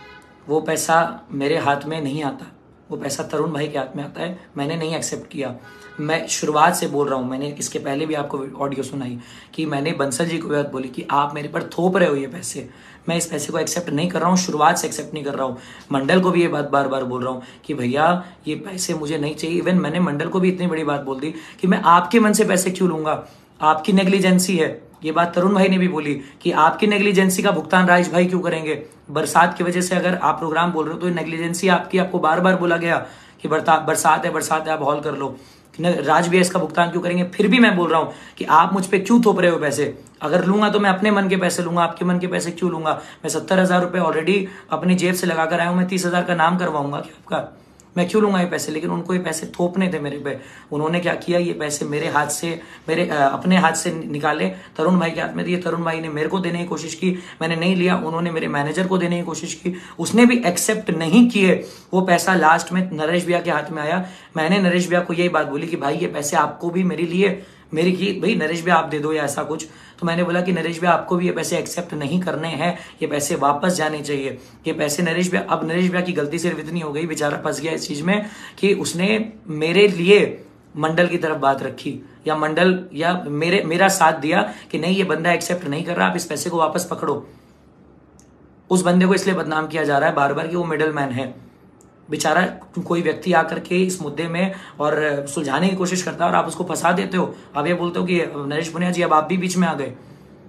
वो पैसा मेरे हाथ में नहीं आता, वो पैसा तरुण भाई के हाथ में आता है। मैंने नहीं एक्सेप्ट किया। मैं शुरुआत से बोल रहा हूँ, मैंने इसके पहले भी आपको ऑडियो सुनाई कि मैंने बंसल जी को बात बोली कि आप मेरे पर थोप रहे हो ये पैसे, मैं इस पैसे को एक्सेप्ट नहीं कर रहा हूँ, शुरुआत से एक्सेप्ट नहीं कर रहा हूँ। मंडल को भी ये बात बार बार बोल रहा हूँ कि भैया ये पैसे मुझे नहीं चाहिए। इवन मैंने मंडल को भी इतनी बड़ी बात बोल दी कि मैं आपके मन से पैसे क्यों लूंगा, आपकी नेग्लिजेंसी है। ये बात तरुण भाई ने भी बोली कि आपकी नेग्लिजेंसी का भुगतान राजेश भाई क्यों करेंगे। बरसात की वजह से अगर आप प्रोग्राम बोल रहे हो तो नेग्लिजेंसी आपकी, आपको बार बार बोला गया कि बरसात है बरसात है आप हॉल कर लो, राज भी इसका भुगतान क्यों करेंगे। फिर भी मैं बोल रहा हूँ कि आप मुझ पे क्यों थोप रहे हो पैसे। अगर लूंगा तो मैं अपने मन के पैसे लूंगा, आपके मन के पैसे क्यों लूंगा। मैं सत्तर हजार रुपए ऑलरेडी अपनी जेब से लगाकर आया हूं, मैं तीस हजार का नाम करवाऊंगा क्या आपका? मैं क्यों लूंगा ये पैसे? लेकिन उनको ये पैसे थोपने थे मेरे पे। उन्होंने क्या किया, ये पैसे मेरे हाथ से, मेरे अपने हाथ से निकाले, तरुण भाई के हाथ में दिए। तरुण भाई ने मेरे को देने की कोशिश की, मैंने नहीं लिया। उन्होंने मेरे मैनेजर को देने की कोशिश की, उसने भी एक्सेप्ट नहीं किए। वो पैसा लास्ट में नरेश भैया के हाथ में आया। मैंने नरेश भैया को यही बात बोली कि भाई ये पैसे आपको भी मेरे लिए, मेरी की भाई नरेश भैया आप दे दो या ऐसा कुछ। तो मैंने बोला कि नरेश भैया आपको भी ये पैसे एक्सेप्ट नहीं करने हैं, ये पैसे वापस जाने चाहिए। ये पैसे नरेश भैया, अब नरेश भैया की गलती सिर्फ इतनी हो गई, बेचारा फंस गया इस चीज में कि उसने मेरे लिए मंडल की तरफ बात रखी या मंडल या मेरे मेरा साथ दिया कि नहीं ये बंदा एक्सेप्ट नहीं कर रहा, आप इस पैसे को वापस पकड़ो। उस बंदे को इसलिए बदनाम किया जा रहा है बार बार कि वो मिडल मैन है। बेचारा कोई व्यक्ति आकर के इस मुद्दे में और सुलझाने की कोशिश करता है और आप उसको फंसा देते हो। आप ये बोलते हो कि नरेश पुनिया जी अब आप भी बीच में आ गए।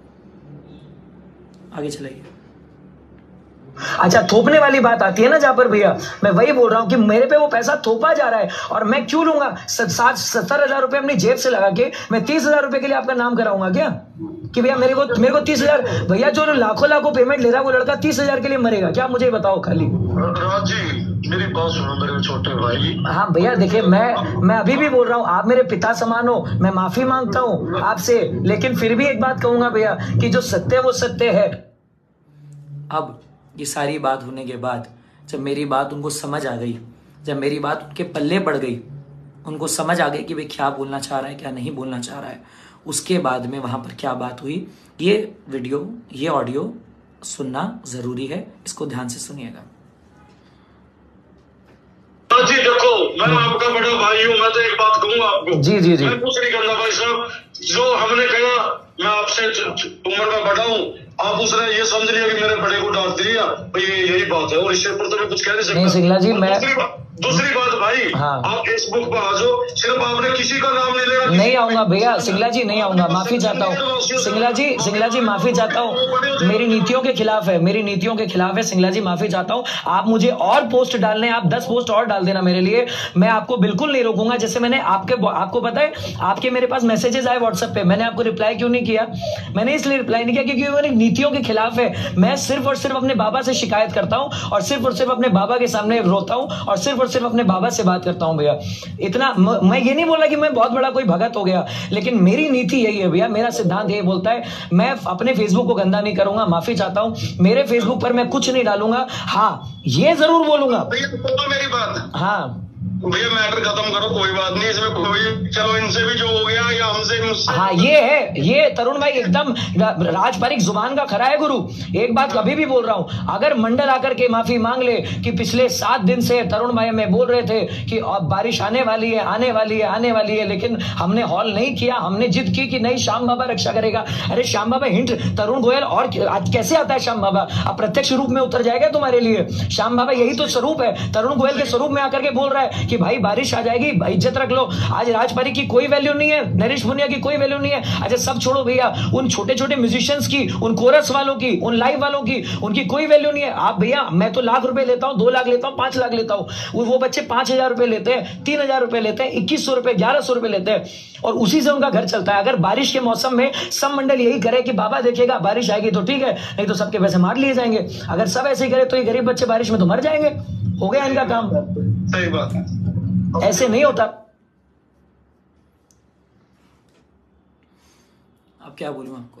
आगे चलाइए। अच्छा, थोपने वाली बात आती है ना जहां पर भैया, मैं वही बोल रहा हूं कि मेरे पे वो पैसा थोपा जा रहा है और मैं क्यों लूंगा? सात सत्तर हजार रुपए अपनी जेब से लगा के मैं तीस हजार रुपए के लिए आपका नाम कराऊंगा क्या? कि भैया मेरे को मेरे को तीस हजार भैया जो लाखों लाखों पेमेंट ले रहा है वो लड़का तीस हजार के लिए मरेगा क्या? मुझे बताओ खाली। राज जी मेरी बात सुनो मेरे छोटे भाई। हाँ भैया देखिए, मैं मैं अभी भी बोल रहा हूँ, आप मेरे पिता समान हो, मैं माफी मांगता हूँ आपसे, लेकिन फिर भी एक बात कहूंगा भैया कि जो सत्य है वो सत्य है। अब ये सारी बात होने के बाद जब मेरी बात उनको समझ आ गई, जब मेरी बात उनके पल्ले पड़ गई, उनको समझ आ गई कि भाई क्या बोलना चाह रहा है क्या नहीं बोलना चाह रहा है, उसके बाद में वहां पर क्या बात हुई, ये वीडियो ये ऑडियो सुनना जरूरी है, इसको ध्यान से सुनिएगा। जी देखो, मैं आपका बड़ा भाई हूँ, मैं तो एक बात कहूंगा आपको। जी जी जी मैं कुछ नहीं करना भाई साहब, जो हमने कहा मैं आपसे उम्र में बड़ा हूँ, आप उसने ये समझ लिया कि मेरे बड़े को डांट दिया, ये यही बात है और इससे ऊपर तो मैं कुछ कह नहीं सकता। नहीं सिंगला जी, मैं दूसरी बात दूसरी बात भाई, हाँ। आप फेसबुक पर आ जाओ, सिर्फ आपने किसी का नाम नहीं लेना। नहीं आऊंगा भैया, सिंगला जी नहीं आऊंगा, माफी चाहता हूँ सिंगला जी, सिंगला जी माफी चाहता हूँ, मेरी नीतियों के खिलाफ है, मेरी नीतियों के खिलाफ है सिंगला जी, माफी चाहता हूँ। आप मुझे और पोस्ट डालने, आप दस पोस्ट और डाल देना मेरे लिए, मैं आपको बिल्कुल नहीं रोकूंगा। जैसे मैंने आपके आपको पता है आपके मेरे पास मैसेजेस आए व्हाट्सएप पे, मैंने आपको रिप्लाई क्यों नहीं किया? मैंने इसलिए रिप्लाई नहीं किया क्योंकि वो मेरी नीतियों के खिलाफ है। मैं सिर्फ और सिर्फ अपने बाबा से शिकायत करता हूं और सिर्फ और सिर्फ अपने बाबा के सामने रोता हूं और सिर्फ और सिर्फ अपने बाबा से बात करता हूं भैया। इतना म, मैं ये नहीं बोला कि मैं बहुत बड़ा कोई भगत हो गया, लेकिन मेरी नीति यही है भैया, मेरा सिद्धांत यही बोलता है, मैं अपने फेसबुक को गंदा नहीं करूंगा, माफी चाहता हूं। मेरे फेसबुक पर मैं कुछ नहीं डालूंगा, हाँ ये जरूर बोलूंगा मेरी बात, हाँ भैया मैटर खत्म करो, कोई बात नहीं इसमें, कोई चलो इनसे भी जो हो गया या हमसे मुझसे। हाँ ये है, ये तरुण भाई एकदम राज पारिक जुबान का खरा है गुरु। एक बात कभी भी बोल रहा हूं, अगर मंडल आकर के माफी मांग ले कि पिछले सात दिन से तरुण भाई में बोल रहे थे कि अब बारिश आने वाली है आने वाली है आने वाली है, लेकिन हमने हॉल नहीं किया, हमने जिद की कि नहीं श्याम बाबा रक्षा करेगा। अरे श्याम बाबा हिंट तरुण गोयल और कैसे आता है श्याम बाबा? अब प्रत्यक्ष रूप में उतर जाएगा तुम्हारे लिए। श्याम बाबा यही तो स्वरूप है, तरुण गोयल के स्वरूप में आकर के बोल रहा है कि भाई बारिश आ जाएगी, इज्जत रख लो। आज राजपारी की कोई वैल्यू नहीं है, नरेश पुनिया की कोई वैल्यू नहीं है। अच्छा सब छोड़ो भैया, उन छोटे छोटे म्यूजिशियंस की, उन कोरस वालों की, उन लाइव वालों की, उनकी कोई वैल्यू नहीं है। आप भैया, मैं तो लाख रुपए लेता हूं, दो लाख लेता हूं, पांच लाख लेता हूं, वो बच्चे पांच हजार रुपए लेते हैं, तीन हजार रुपए लेते हैं, इक्कीस सौ रुपए, ग्यारह सौ रुपए लेते हैं और उसी से उनका घर चलता है। अगर बारिश के मौसम में सब मंडल यही करे कि बाबा देखेगा बारिश आएगी तो ठीक है, नहीं तो सबके पैसे मार लिए जाएंगे। अगर सब ऐसे ही करे तो ये गरीब बच्चे बारिश में तो मर जाएंगे। हो गया इनका काम। सही बात है, ऐसे नहीं होता। अब क्या बोलूं आपको,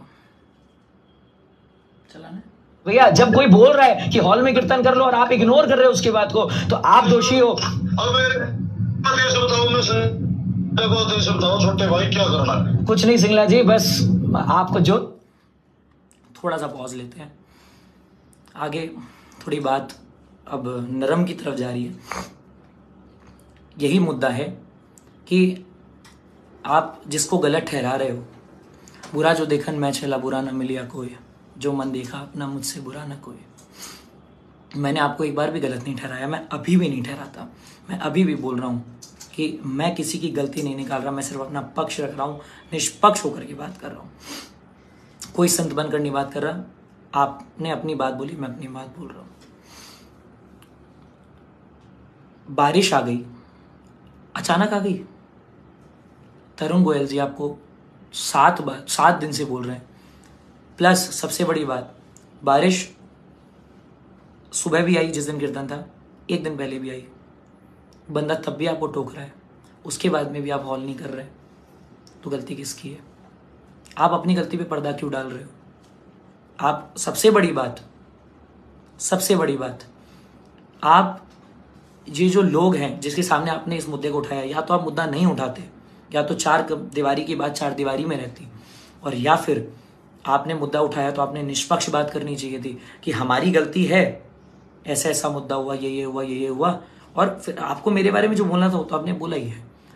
चलाना भैया जब कोई बोल रहा है कि हॉल में कीर्तन कर लो और आप इग्नोर कर रहे हो उसकी बात को, तो आप दोषी हो। अब मेरे बताओ, मैं से बताओ छोटे भाई क्या करना है? कुछ नहीं सिंगला जी, बस आपको जो थोड़ा सा पॉज लेते हैं, आगे थोड़ी बात अब नरम की तरफ जा रही है। यही मुद्दा है कि आप जिसको गलत ठहरा रहे हो, बुरा जो देखन मैं छला बुरा न मिलिया कोई, जो मन देखा अपना मुझसे बुरा न कोई। मैंने आपको एक बार भी गलत नहीं ठहराया, मैं अभी भी नहीं ठहराता। मैं अभी भी बोल रहा हूँ कि मैं किसी की गलती नहीं निकाल रहा, मैं सिर्फ अपना पक्ष रख रहा हूँ, निष्पक्ष होकर के बात कर रहा हूँ, कोई संत बनकर नहीं बात कर रहा। आपने अपनी बात बोली, मैं अपनी बात बोल रहा हूँ। बारिश आ गई, अचानक आ गई। तरुण गोयल जी आपको सात बार सात दिन से बोल रहे हैं, प्लस सबसे बड़ी बात, बारिश सुबह भी आई जिस दिन कीर्तन था, एक दिन पहले भी आई। बंदा तब भी आपको टोक रहा है, उसके बाद में भी आप हॉल नहीं कर रहे, तो गलती किसकी है? आप अपनी गलती पे पर्दा क्यों डाल रहे हो? आप सबसे बड़ी बात सबसे बड़ी बात आप ये जो लोग हैं जिसके सामने आपने इस मुद्दे को उठाया, या तो आप मुद्दा नहीं उठाते, या तो चार दीवारी की बात चार दीवारी में रहती, और या फिर आपने मुद्दा उठाया तो आपने निष्पक्ष बात करनी चाहिए थी कि हमारी गलती है, ऐसा ऐसा मुद्दा हुआ, ये ये हुआ, ये ये हुआ, और फिर आपको मेरे बारे में जो बोलना था वो तो आपने बोला ही है।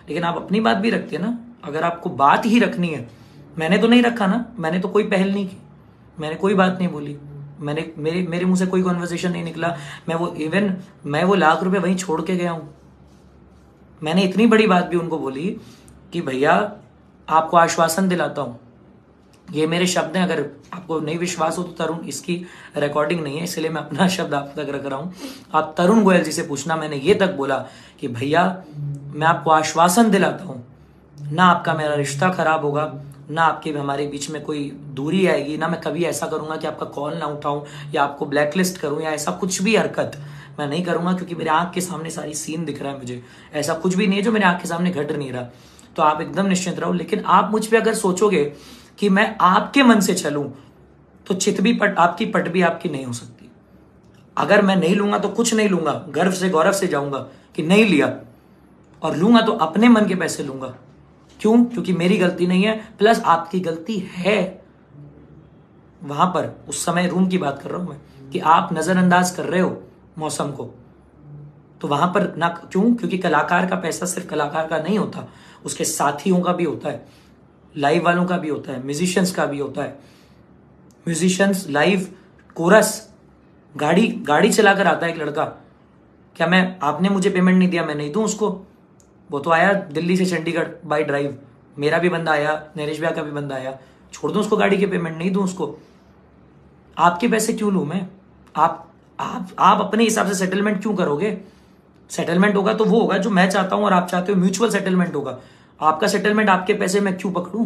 लेकिन आप अपनी बात भी रखते हैं ना। अगर आपको बात ही रखनी है, मैंने तो नहीं रखा ना, मैंने तो कोई पहल नहीं की, मैंने कोई बात नहीं बोली, मैंने मेरे मेरे मुंह से कोई कॉन्वर्सेशन नहीं निकला। मैं वो इवन मैं वो लाख रुपए वहीं छोड़ के गया हूं। मैंने इतनी बड़ी बात भी उनको बोली कि भैया आपको आश्वासन दिलाता हूं, ये मेरे शब्द हैं, अगर आपको नहीं विश्वास हो तो तरुण, इसकी रिकॉर्डिंग नहीं है इसलिए मैं अपना शब्द आप तक रख रहा हूं, आप तरुण गोयल जी से पूछना। मैंने ये तक बोला कि भैया मैं आपको आश्वासन दिलाता हूं, ना आपका मेरा रिश्ता खराब होगा, ना आपके हमारे बीच में कोई दूरी आएगी, ना मैं कभी ऐसा करूंगा कि आपका कॉल ना उठाऊं या आपको ब्लैकलिस्ट करूं या ऐसा कुछ भी हरकत मैं नहीं करूंगा, क्योंकि मेरे आंख के सामने सारी सीन दिख रहा है मुझे। ऐसा कुछ भी नहीं है जो मेरे आंख के सामने घट नहीं रहा, तो आप एकदम निश्चिंत रहो। लेकिन आप मुझ पर अगर सोचोगे कि मैं आपके मन से चलूं तो चित भी पट आपकी पट भी आपकी नहीं हो सकती। अगर मैं नहीं लूंगा तो कुछ नहीं लूंगा, गर्व से गौरव से जाऊंगा कि नहीं लिया, और लूंगा तो अपने मन के पैसे लूंगा। क्यों? क्योंकि मेरी गलती नहीं है, प्लस आपकी गलती है। वहां पर उस समय रूम की बात कर रहा हूं मैं, कि आप नजरअंदाज कर रहे हो मौसम को, तो वहां पर ना, क्यों? क्योंकि कलाकार का पैसा सिर्फ कलाकार का नहीं होता, उसके साथियों का भी होता है, लाइव वालों का भी होता है, म्यूजिशियंस का भी होता है। म्यूजिशियंस लाइव कोरस, गाड़ी गाड़ी चलाकर आता है एक लड़का, क्या मैं आपने मुझे पेमेंट नहीं दिया मैं नहीं दूं उसको? वो तो आया दिल्ली से चंडीगढ़ बाई ड्राइव, मेरा भी बंदा आया, नरेश भैया का भी बंदा आया, छोड़ दूं उसको गाड़ी के पेमेंट नहीं दूं उसको? आपके पैसे क्यों लूं मैं? आप आप आप अपने हिसाब से सेटलमेंट क्यों करोगे? सेटलमेंट होगा तो वो होगा जो मैं चाहता हूं और आप चाहते हो, म्यूचुअल सेटलमेंट होगा। आपका सेटलमेंट, आपके पैसे मैं क्यों पकड़ूं?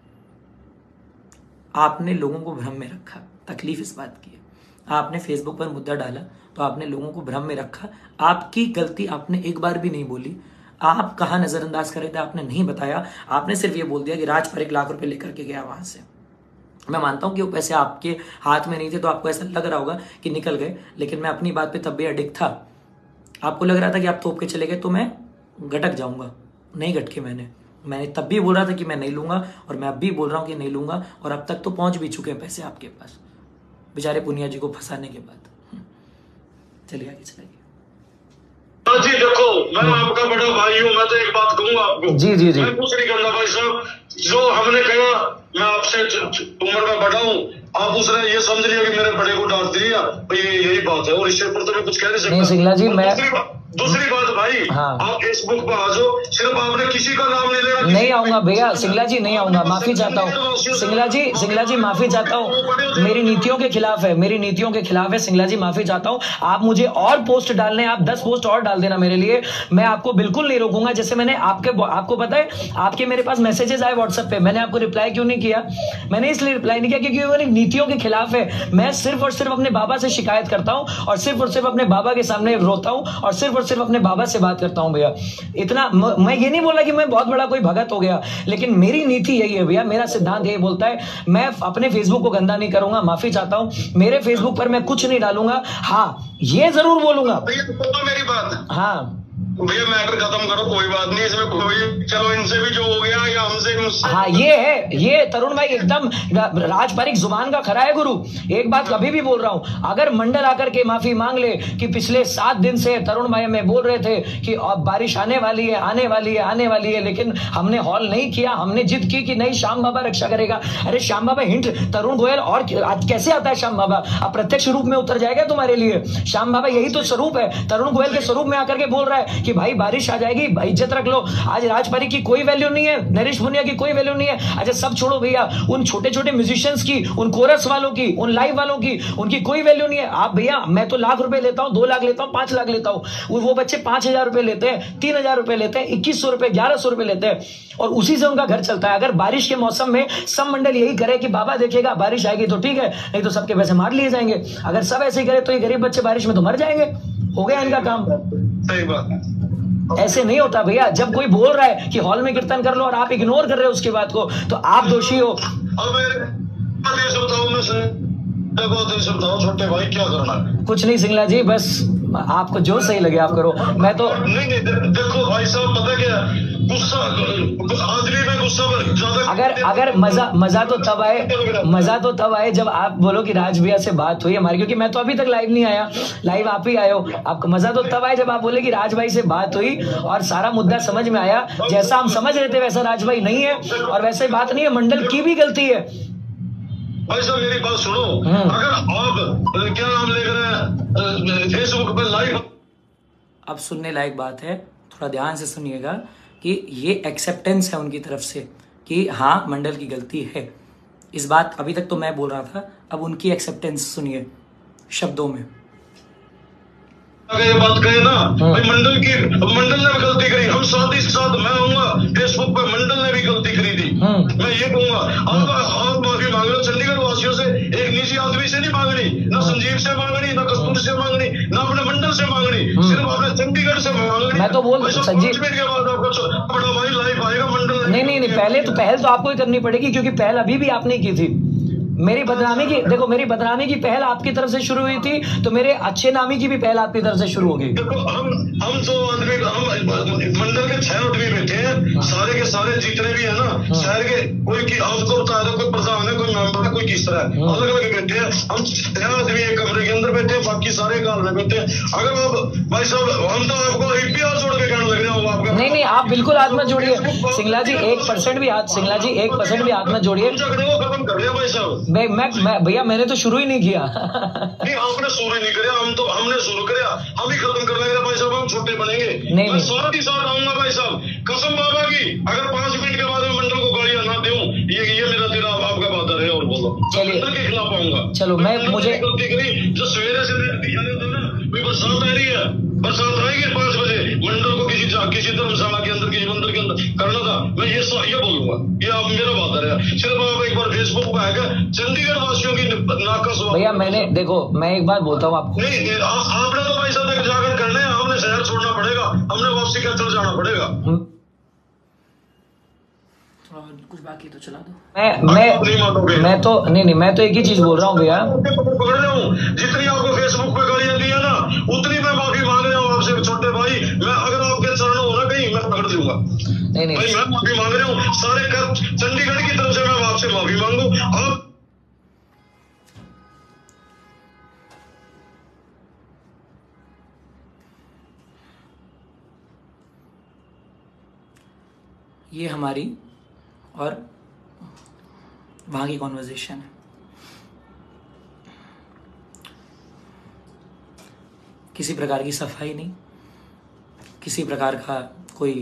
आपने लोगों को भ्रम में रखा, तकलीफ इस बात की है। आपने फेसबुक पर मुद्दा डाला तो आपने लोगों को भ्रम में रखा, आपकी गलती आपने एक बार भी नहीं बोली। आप कहाँ नजरअंदाज कर रहे थे आपने नहीं बताया, आपने सिर्फ ये बोल दिया कि राज पर एक लाख रुपए लेकर के गया वहां से। मैं मानता हूं कि वो पैसे आपके हाथ में नहीं थे तो आपको ऐसा लग रहा होगा कि निकल गए, लेकिन मैं अपनी बात पे तब भी अडिग था। आपको लग रहा था कि आप थोप के चले गए तो मैं गटक जाऊंगा, नहीं गटके मैंने मैंने तब भी बोल रहा था कि मैं नहीं लूंगा, और मैं अब भी बोल रहा हूं कि नहीं लूंगा, और अब तक तो पहुंच भी चुके हैं पैसे आपके पास, बेचारे पुनिया जी को फंसाने के बाद। चलिए आगे चलाइए। जी देखो, मैं आपका बड़ा भाई हूँ, मैं तो एक बात कहूंगा आपको। जी जी जी मैं कुछ नहीं करना भाई साहब, जो हमने कहा मैं आपसे उम्र में बड़ा हूँ, आप उसने ये समझ लिया कि मेरे बड़े को डांट दिया, ये यही बात है, और इससे ऊपर तो मैं कुछ कह नहीं सकता। नहीं सिंगला जी, मैं दूसरी बात दूसरी बात भाई, हाँ। आप फेसबुक पर आ जाओ, सिर्फ आपने किसी का नाम नहीं लेना। नहीं आऊंगा भैया, सिंगला जी नहीं आऊंगा, माफी चाहता हूँ सिंगला जी, सिंगला जी माफी चाहता हूँ, मेरी नीतियों के खिलाफ है, मेरी नीतियों के खिलाफ है सिंगला जी, माफी चाहता हूँ। आप मुझे और पोस्ट डालने, आप दस पोस्ट और डाल देना मेरे लिए, मैं आपको बिल्कुल नहीं रोकूंगा। जैसे मैंने आपके आपको पता है, आपके मेरे पास मैसेजेस आए व्हाट्सएप पे, मैंने आपको रिप्लाई क्यों नहीं किया? मैंने इसलिए रिप्लाई नहीं किया क्योंकि वो नीतियों के खिलाफ है। मैं सिर्फ और सिर्फ अपने बाबा से शिकायत करता हूं, और सिर्फ और सिर्फ अपने बाबा के सामने रोता हूं, और सिर्फ और सिर्फ अपने बाबा से बात करता हूं भैया। इतना म, मैं ये नहीं बोला कि मैं बहुत बड़ा कोई भगत हो गया, लेकिन मेरी नीति यही है भैया, मेरा सिद्धांत यही बोलता है, मैं अपने फेसबुक को गंदा नहीं करूंगा, माफी चाहता हूं। मेरे फेसबुक पर मैं कुछ नहीं डालूंगा, हाँ ये जरूर बोलूंगा मेरी बात, हाँ भैया मैटर खत्म करो, कोई बात नहीं इसमें, कोई चलो इनसे भी जो हो गया या हमसे मुझसे। हाँ ये है, ये तरुण भाई एकदम राजपारिक जुबान का खरा है गुरु। एक बात कभी भी बोल रहा हूं, अगर मंडल आकर के माफी मांग ले कि पिछले सात दिन से तरुण भाई में बोल रहे थे कि अब बारिश आने वाली है आने वाली है आने वाली है, लेकिन हमने हॉल नहीं किया, हमने जिद की कि नहीं श्याम बाबा रक्षा करेगा। अरे श्याम बाबा हिंट, तरुण गोयल और कैसे आता है श्याम बाबा? अब प्रत्यक्ष रूप में उतर जाएगा तुम्हारे लिए श्याम बाबा, यही तो स्वरूप है, तरुण गोयल के स्वरूप में आकर के बोल रहा है कि भाई बारिश आ जाएगी, इज्जत रख लो। आज राजपारी की कोई वैल्यू नहीं है, नरेश पुनिया की कोई वैल्यू नहीं है। अच्छा सब छोड़ो भैया, उन छोटे छोटे म्यूजिशियंस की, उन कोरस वालों की, उन लाइव वालों की, उनकी कोई वैल्यू नहीं है। आप भैया, मैं तो लाख रुपए लेता हूं, दो लाख लेता हूं, पांच लाख लेता हूं, वो बच्चे पांच हजार रुपए लेते हैं, तीन हजार रुपए लेते हैं, इक्कीस सौ रुपए, ग्यारह सौ रुपए लेते हैं, और उसी से उनका घर चलता है। अगर बारिश के मौसम में सब मंडल यही करे कि बाबा देखेगा बारिश आएगी तो ठीक है, नहीं तो सबके पैसे मार लिए जाएंगे। अगर सब ऐसे ही करे तो ये गरीब बच्चे बारिश में तो मर जाएंगे, हो गया इनका काम। सही बात है, ऐसे नहीं होता भैया। जब कोई बोल रहा है कि हॉल में कीर्तन कर लो और आप इग्नोर कर रहे हो उसके बात को, तो आप दोषी हो। अब बताओ छोटे भाई क्या करना है? कुछ नहीं सिंगला जी, बस आपको जो सही लगे आप करो। मैं तो नहीं नहीं देखो भाई साहब, पता क्या, गुस्सा आदमी में गुस्सा ज्यादा। अगर अगर मजा मजा तो तब आए मजा तो तब आए जब आप बोलो कि राज भैया से बात हुई हमारी, क्योंकि मैं तो अभी तक लाइव नहीं आया, लाइव आप ही आए हो। आपको मजा तो तब आए जब आप बोले कि राज भाई से बात हुई और सारा मुद्दा समझ में आया। जैसा हम समझ रहे थे वैसा राज भाई नहीं है, और वैसे बात नहीं है, मंडल की भी गलती है। भाई साहब मेरी बात सुनो, अगर आप क्या नाम लेकर फेसबुक पर लाइव, अब सुनने लायक बात है, थोड़ा ध्यान से सुनिएगा कि ये एक्सेप्टेंस है उनकी तरफ से कि हाँ मंडल की गलती है। इस बात अभी तक तो मैं बोल रहा था, अब उनकी एक्सेप्टेंस सुनिए शब्दों में। अगर ये बात कहे ना भाई मंडल की, मंडल ने भी गलती करी, हम साथ ही साथ मैं आऊंगा फेसबुक पे, मंडल ने भी गलती करी थी। मैं ये कहूंगा आप आप माफी मांग रहे हो चंडीगढ़ वासियों से, एक निजी आदमी से नहीं मांगनी, ना संजीव से मांगनी, ना कस्तूरी से मांगनी, ना अपने मंडल से मांगनी, सिर्फ आपने चंडीगढ़ से मांगनी। मैं तो बोल संजीव मिनट के बाद आपका बड़ा भाई लाइव आएगा मंडल। नहीं नहीं नहीं पहले तो पहल तो आपको ही करनी पड़ेगी, क्योंकि पहल अभी भी आपने की थी। मेरी बदनामी की देखो, मेरी बदनामी की पहल आपकी तरफ से शुरू हुई थी, तो मेरे अच्छे नामी की भी पहल आपकी तरफ से शुरू होगी। देखो हम हम जो आदमी, हम मंडल के छह आदमी बैठे हैं, सारे के सारे जितने भी है ना शहर के, कोई की आपको बता दो, कोई प्रधान है, कोई मेंबर है, कोई किस तरह है, अलग अलग बैठे हैं। हम छह आदमी एक कमरे के अंदर बैठे हैं, बाकी सारे गाल में बैठे हैं। अगर आप भाई साहब हम तो आपको एक भी हाथ जोड़ के कहने लग रहे हो आपका, नहीं नहीं आप बिल्कुल हाथ मत जोड़िए सिंगला जी, एक परसेंट भी हाथ सिंगला जी एक परसेंट भी हाथ मत जोड़िए। झगड़े को खत्म कर रहे हैं भाई साहब। मैं मैं भैया मैंने तो शुरू ही नहीं किया। नहीं आपने शुरू नहीं किया, हम तो हमने शुरू किया, हम ही खत्म कर लेंगे भाई साहब, हम छोटे बनेंगे। नहीं मैं साथ ही साथ आऊंगा भाई साहब, कसम बाबा की, अगर पांच मिनट के बाद मैं मंडल को गालियां ना दूं, ये ये मेरा तेरा आपका वादा है। और बोलो मंडल के खिलाफ आऊंगा। चलो मैं मुझे गलती करी जो सवेरे से बरसात आ रही है, बरसात आएगी पांच बजे, मंडल को किसी किसी धर्मशाला के अंदर, किसी मंदिर के अंदर करना था, मैं ये ये बोलूंगा, ये आप मेरा वादा है। सिर्फ आप एक बार फेसबुक पे आएगा चंडीगढ़ वासियों की नाकस। भैया मैंने देखो, मैं एक बात बोलता हूँ आपको, नहीं आपने तो भाई साहब जाकर करने हैं, हमने शहर छोड़ना पड़ेगा, हमने वापसी का चल जाना पड़ेगा। कुछ बाकी तो चला दो। मैं मैं मैं तो नहीं नहीं मैं तो एक ही चीज बोल रहा हूँ भैया, पकड़ रहा हूँ, जितनी आपको फेसबुक पे गालियां दी है ना, उतनी मैं माफी मांग रहा हूँ आपसे छोटे भाई। मैं अगर आपके चरणों हो ना कहीं, मैं पकड़ दूंगा। नहीं नहीं भाई मैं माफी मांग रहा हूँ सारे कर चंडीगढ़ की तरफ से, मैं आपसे माफी मांगू। आप ये हमारी और वहाँ की कॉन्वर्जेशन है। किसी प्रकार की सफाई नहीं, किसी प्रकार का कोई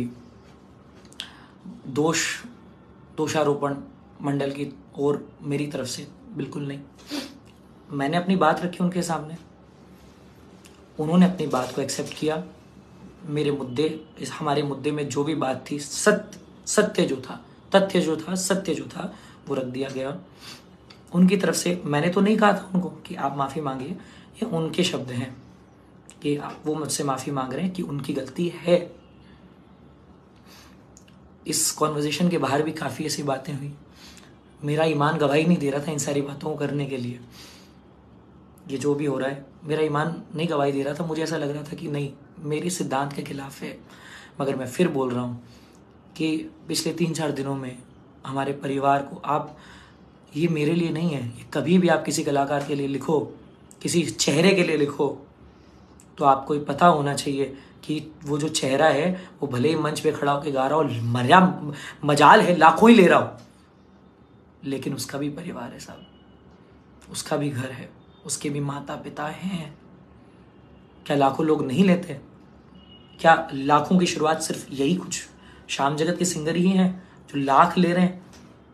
दोष दोषारोपण मंडल की और मेरी तरफ से बिल्कुल नहीं। मैंने अपनी बात रखी उनके सामने, उन्होंने अपनी बात को एक्सेप्ट किया। मेरे मुद्दे, इस हमारे मुद्दे में जो भी बात थी, सत्य सत्य जो था, तथ्य जो था, सत्य जो था, वो रख दिया गया उनकी तरफ से। मैंने तो नहीं कहा था उनको कि आप माफ़ी मांगिए, ये उनके शब्द हैं कि वो मुझसे माफ़ी मांग रहे हैं कि उनकी गलती है। इस कॉन्वर्जेशन के बाहर भी काफ़ी ऐसी बातें हुई, मेरा ईमान गवाही नहीं दे रहा था इन सारी बातों को करने के लिए। ये जो भी हो रहा है मेरा ईमान नहीं गवाही दे रहा था, मुझे ऐसा लग रहा था कि नहीं, मेरे सिद्धांत के खिलाफ है। मगर मैं फिर बोल रहा हूँ कि पिछले तीन चार दिनों में हमारे परिवार को, आप, ये मेरे लिए नहीं है, ये कभी भी आप किसी कलाकार के लिए लिखो, किसी चेहरे के लिए लिखो, तो आपको ये पता होना चाहिए कि वो जो चेहरा है वो भले ही मंच पे खड़ा होकर गा रहा हो, मजा मजाल है लाखों ही ले रहा हो, लेकिन उसका भी परिवार है साहब, उसका भी घर है, उसके भी माता पिता हैं। क्या लाखों लोग नहीं लेते? क्या लाखों की शुरुआत सिर्फ यही कुछ शाम जगत के सिंगर ही हैं जो लाख ले रहे हैं?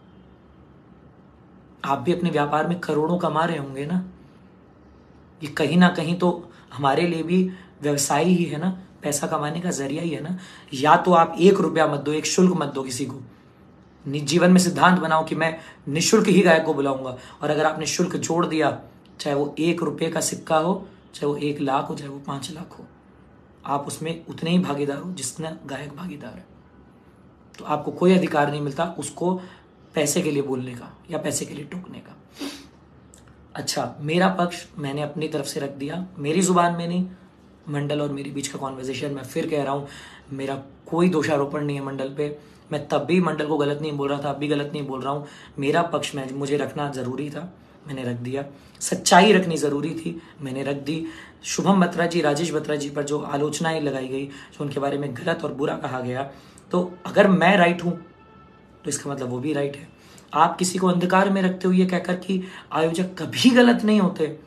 आप भी अपने व्यापार में करोड़ों कमा रहे होंगे ना। ये कहीं ना कहीं तो हमारे लिए भी व्यवसाय ही है ना, पैसा कमाने का जरिया ही है ना। या तो आप एक रुपया मत दो, एक शुल्क मत दो किसी को, निज जीवन में सिद्धांत बनाओ कि मैं निःशुल्क ही गायक को बुलाऊंगा। और अगर आपने शुल्क जोड़ दिया, चाहे वो एक रुपये का सिक्का हो, चाहे वो एक लाख हो, चाहे वो पांच लाख हो, आप उसमें उतने ही भागीदार हो जितना गायक भागीदार है। तो आपको कोई अधिकार नहीं मिलता उसको पैसे के लिए बोलने का या पैसे के लिए टोकने का। अच्छा, मेरा पक्ष मैंने अपनी तरफ से रख दिया, मेरी जुबान में नहीं, मंडल और मेरे बीच का कॉन्वर्जेशन, मैं फिर कह रहा हूँ, मेरा कोई दोषारोपण नहीं है मंडल पे। मैं तब भी मंडल को गलत नहीं बोल रहा था, अब भी गलत नहीं बोल रहा हूँ। मेरा पक्ष में मुझे रखना ज़रूरी था, मैंने रख दिया। सच्चाई रखनी ज़रूरी थी, मैंने रख दी। शुभम बत्रा जी, राजेश बत्रा जी पर जो आलोचनाएं लगाई गई, जो उनके बारे में गलत और बुरा कहा गया, तो अगर मैं राइट हूँ तो इसका मतलब वो भी राइट है। आप किसी को अंधकार में रखते हुए कहकर कि आयोजक कभी गलत नहीं होते,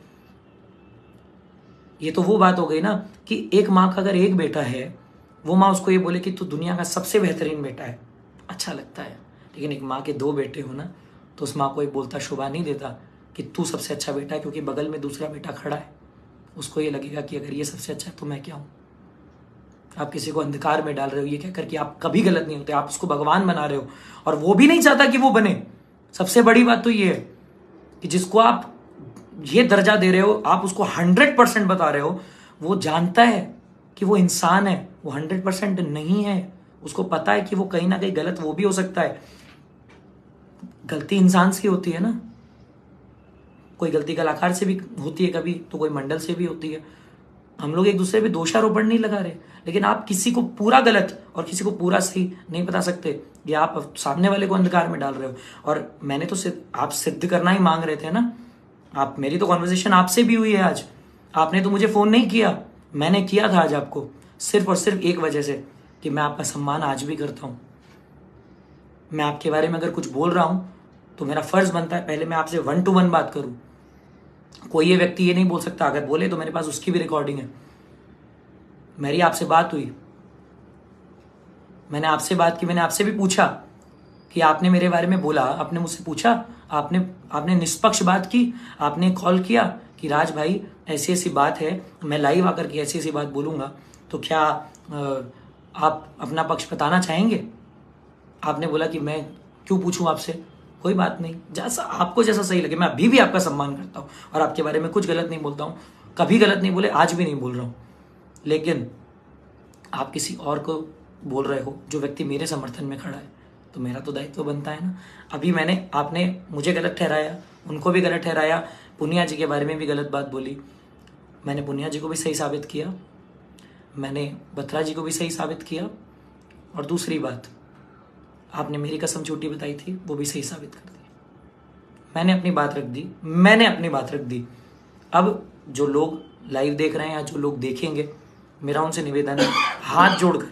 ये तो वो बात हो गई ना कि एक माँ का अगर एक बेटा है, वो माँ उसको ये बोले कि तू दुनिया का सबसे बेहतरीन बेटा है, अच्छा लगता है। लेकिन एक माँ के दो बेटे हो ना, तो उस माँ को ये बोलता शोभा नहीं देता कि तू सबसे अच्छा बेटा है, क्योंकि बगल में दूसरा बेटा खड़ा है। उसको ये लगेगा कि अगर ये सबसे अच्छा है तो मैं क्या हूँ। आप किसी को अंधकार में डाल रहे हो ये कहकर कि आप कभी गलत नहीं होते, आप उसको भगवान बना रहे हो, और वो भी नहीं चाहता कि वो बने। सबसे बड़ी बात तो ये है कि जिसको आप ये दर्जा दे रहे हो, आप उसको हंड्रेड परसेंट बता रहे हो, वो जानता है कि वो इंसान है, वो हंड्रेड परसेंट नहीं है। उसको पता है कि वो कहीं ना कहीं गलत वो भी हो सकता है। गलती इंसान से होती है ना, कोई गलती कलाकार से भी होती है कभी, तो कोई मंडल से भी होती है। हम लोग एक दूसरे पे दोषारोपण नहीं लगा रहे, लेकिन आप किसी को पूरा गलत और किसी को पूरा सही नहीं बता सकते। ये आप सामने वाले को अंधकार में डाल रहे हो। और मैंने तो सिद्ध, आप सिद्ध करना ही मांग रहे थे ना। आप, मेरी तो कॉन्वर्सेशन आपसे भी हुई है आज। आपने तो मुझे फोन नहीं किया, मैंने किया था आज आपको, सिर्फ और सिर्फ एक वजह से कि मैं आपका सम्मान आज भी करता हूं। मैं आपके बारे में अगर कुछ बोल रहा हूं तो मेरा फर्ज बनता है पहले मैं आपसे वन टू वन बात करूं। कोई ये व्यक्ति ये नहीं बोल सकता, अगर बोले तो मेरे पास उसकी भी रिकॉर्डिंग है। मेरी आपसे बात हुई, मैंने आपसे बात की, मैंने आपसे भी पूछा कि आपने मेरे बारे में बोला, आपने मुझसे पूछा, आपने आपने निष्पक्ष बात की, आपने कॉल किया कि राज भाई ऐसी ऐसी बात है, मैं लाइव आकर के ऐसी ऐसी बात बोलूंगा, तो क्या आप अपना पक्ष बताना चाहेंगे? आपने बोला कि मैं क्यों पूछूं आपसे, कोई बात नहीं, जैसा आपको जैसा सही लगे। मैं अभी भी आपका सम्मान करता हूं और आपके बारे में कुछ गलत नहीं बोलता हूं, कभी गलत नहीं बोले, आज भी नहीं बोल रहा हूं। लेकिन आप किसी और को बोल रहे हो जो व्यक्ति मेरे समर्थन में खड़ा है, तो मेरा तो दायित्व बनता है ना। अभी मैंने, आपने मुझे गलत ठहराया, उनको भी गलत ठहराया, पुनिया जी के बारे में भी गलत बात बोली, मैंने पुनिया जी को भी सही साबित किया, मैंने बत्रा जी को भी सही साबित किया, और दूसरी बात, आपने मेरी कसम झूठी बताई थी, वो भी सही साबित कर दी। मैंने अपनी बात रख दी, मैंने अपनी बात रख दी। अब जो लोग लाइव देख रहे हैं या जो लोग देखेंगे, मेरा उनसे निवेदन है हाथ जोड़कर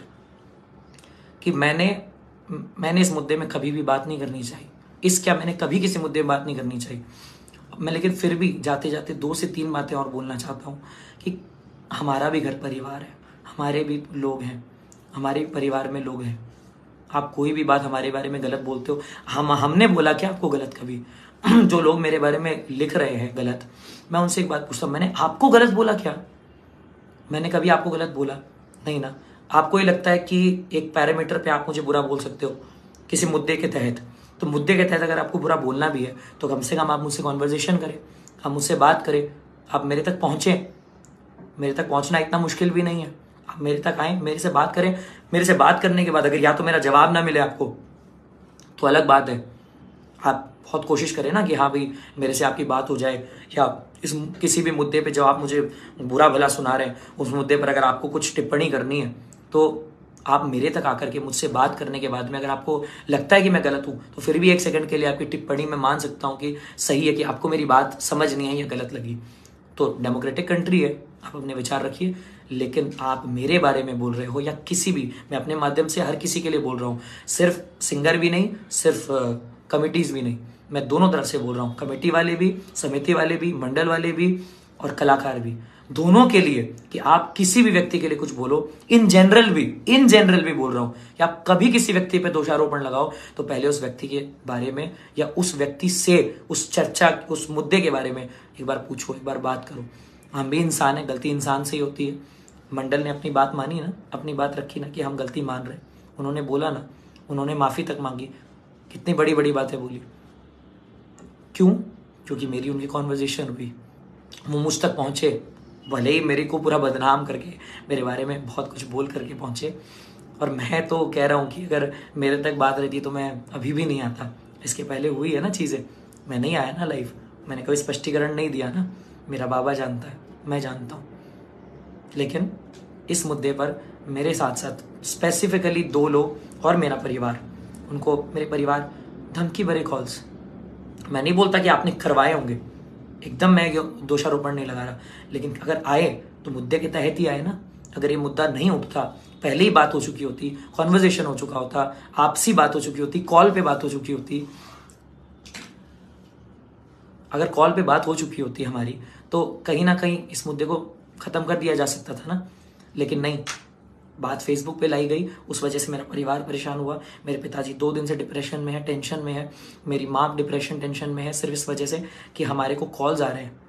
कि मैंने मैंने इस मुद्दे में कभी भी बात नहीं करनी चाहिए। इस क्या मैंने कभी किसी मुद्दे में बात नहीं करनी चाहिए मैं, लेकिन फिर भी जाते जाते दो से तीन बातें और बोलना चाहता हूँ कि हमारा भी घर परिवार है, हमारे भी लोग हैं, हमारे परिवार में लोग हैं। आप कोई भी बात हमारे बारे में गलत बोलते हो, हम हमने बोला क्या आपको गलत कभी? जो लोग मेरे बारे में लिख रहे हैं गलत, मैं उनसे एक बात पूछता हूँ, मैंने आपको गलत बोला क्या? मैंने कभी आपको गलत बोला नहीं ना। आपको ये लगता है कि एक पैरामीटर पे आप मुझे बुरा बोल सकते हो किसी मुद्दे के तहत, तो मुद्दे के तहत अगर आपको बुरा बोलना भी है तो कम से कम आप मुझसे कॉन्वर्जेशन करें, आप मुझसे बात करें, आप मेरे तक पहुँचें। मेरे तक पहुँचना इतना मुश्किल भी नहीं है, आप मेरे तक आएँ, मेरे से बात करें। मेरे से बात करने के बाद अगर या तो मेरा जवाब ना मिले आपको तो अलग बात है, आप बहुत कोशिश करें ना कि हाँ भाई मेरे से आपकी बात हो जाए, या इस किसी भी मुद्दे पे जो आप मुझे बुरा भला सुना रहे हैं उस मुद्दे पर अगर आपको कुछ टिप्पणी करनी है तो आप मेरे तक आकर के मुझसे बात करने के बाद में अगर आपको लगता है कि मैं गलत हूँ तो फिर भी एक सेकंड के लिए आपकी टिप्पणी में मान सकता हूँ कि सही है, कि आपको मेरी बात समझ नहीं आई या गलत लगी। तो डेमोक्रेटिक कंट्री है, आप अपने विचार रखिए, लेकिन आप मेरे बारे में बोल रहे हो या किसी भी, मैं अपने माध्यम से हर किसी के लिए बोल रहा हूँ, सिर्फ सिंगर भी नहीं, सिर्फ कमिटीज भी नहीं, मैं दोनों तरफ से बोल रहा हूँ, कमेटी वाले भी, समिति वाले भी, मंडल वाले भी और कलाकार भी, दोनों के लिए, कि आप किसी भी व्यक्ति के लिए कुछ बोलो, इन जनरल भी इन जनरल भी बोल रहा हूँ कि आप कभी किसी व्यक्ति पे दोषारोपण लगाओ तो पहले उस व्यक्ति के बारे में या उस व्यक्ति से उस चर्चा, उस मुद्दे के बारे में एक बार पूछो, एक बार बात करो। हम भी इंसान हैं, गलती इंसान से ही होती है। मंडल ने अपनी बात मानी ना, अपनी बात रखी ना कि हम गलती मान रहे हैं, उन्होंने बोला ना, उन्होंने माफ़ी तक मांगी, कितनी बड़ी बड़ी बातें बोली। क्यों? क्योंकि मेरी उनकी कॉन्वर्जेशन हुई, वो मुझ तक पहुँचे, भले ही मेरे को पूरा बदनाम करके, मेरे बारे में बहुत कुछ बोल करके पहुँचे। और मैं तो कह रहा हूँ कि अगर मेरे तक बात रहती तो मैं अभी भी नहीं आता। इसके पहले हुई है ना चीज़ें, मैं नहीं आया ना लाइव, मैंने कोई स्पष्टीकरण नहीं दिया ना। मेरा बाबा जानता है, मैं जानता हूँ, लेकिन इस मुद्दे पर मेरे साथ साथ स्पेसिफिकली दो लोग और मेरा परिवार, उनको मेरे परिवार धमकी भरे कॉल्स, मैं नहीं बोलता कि आपने करवाए होंगे, एकदम मैं दोषारोपण नहीं लगा रहा, लेकिन अगर आए तो मुद्दे के तहत ही आए ना। अगर ये मुद्दा नहीं उठता, पहले ही बात हो चुकी होती, कॉन्वर्जेशन हो चुका होता, आपसी बात हो चुकी होती, कॉल पे बात हो चुकी होती, अगर कॉल पे बात हो चुकी होती हमारी, तो कहीं ना कहीं इस मुद्दे को खत्म कर दिया जा सकता था ना। लेकिन नहीं, बात फेसबुक पे लाई गई, उस वजह से मेरा परिवार परेशान हुआ। मेरे पिताजी दो दिन से डिप्रेशन में है, टेंशन में है, मेरी माँ डिप्रेशन टेंशन में है, सिर्फ इस वजह से कि हमारे को कॉल्स आ रहे हैं।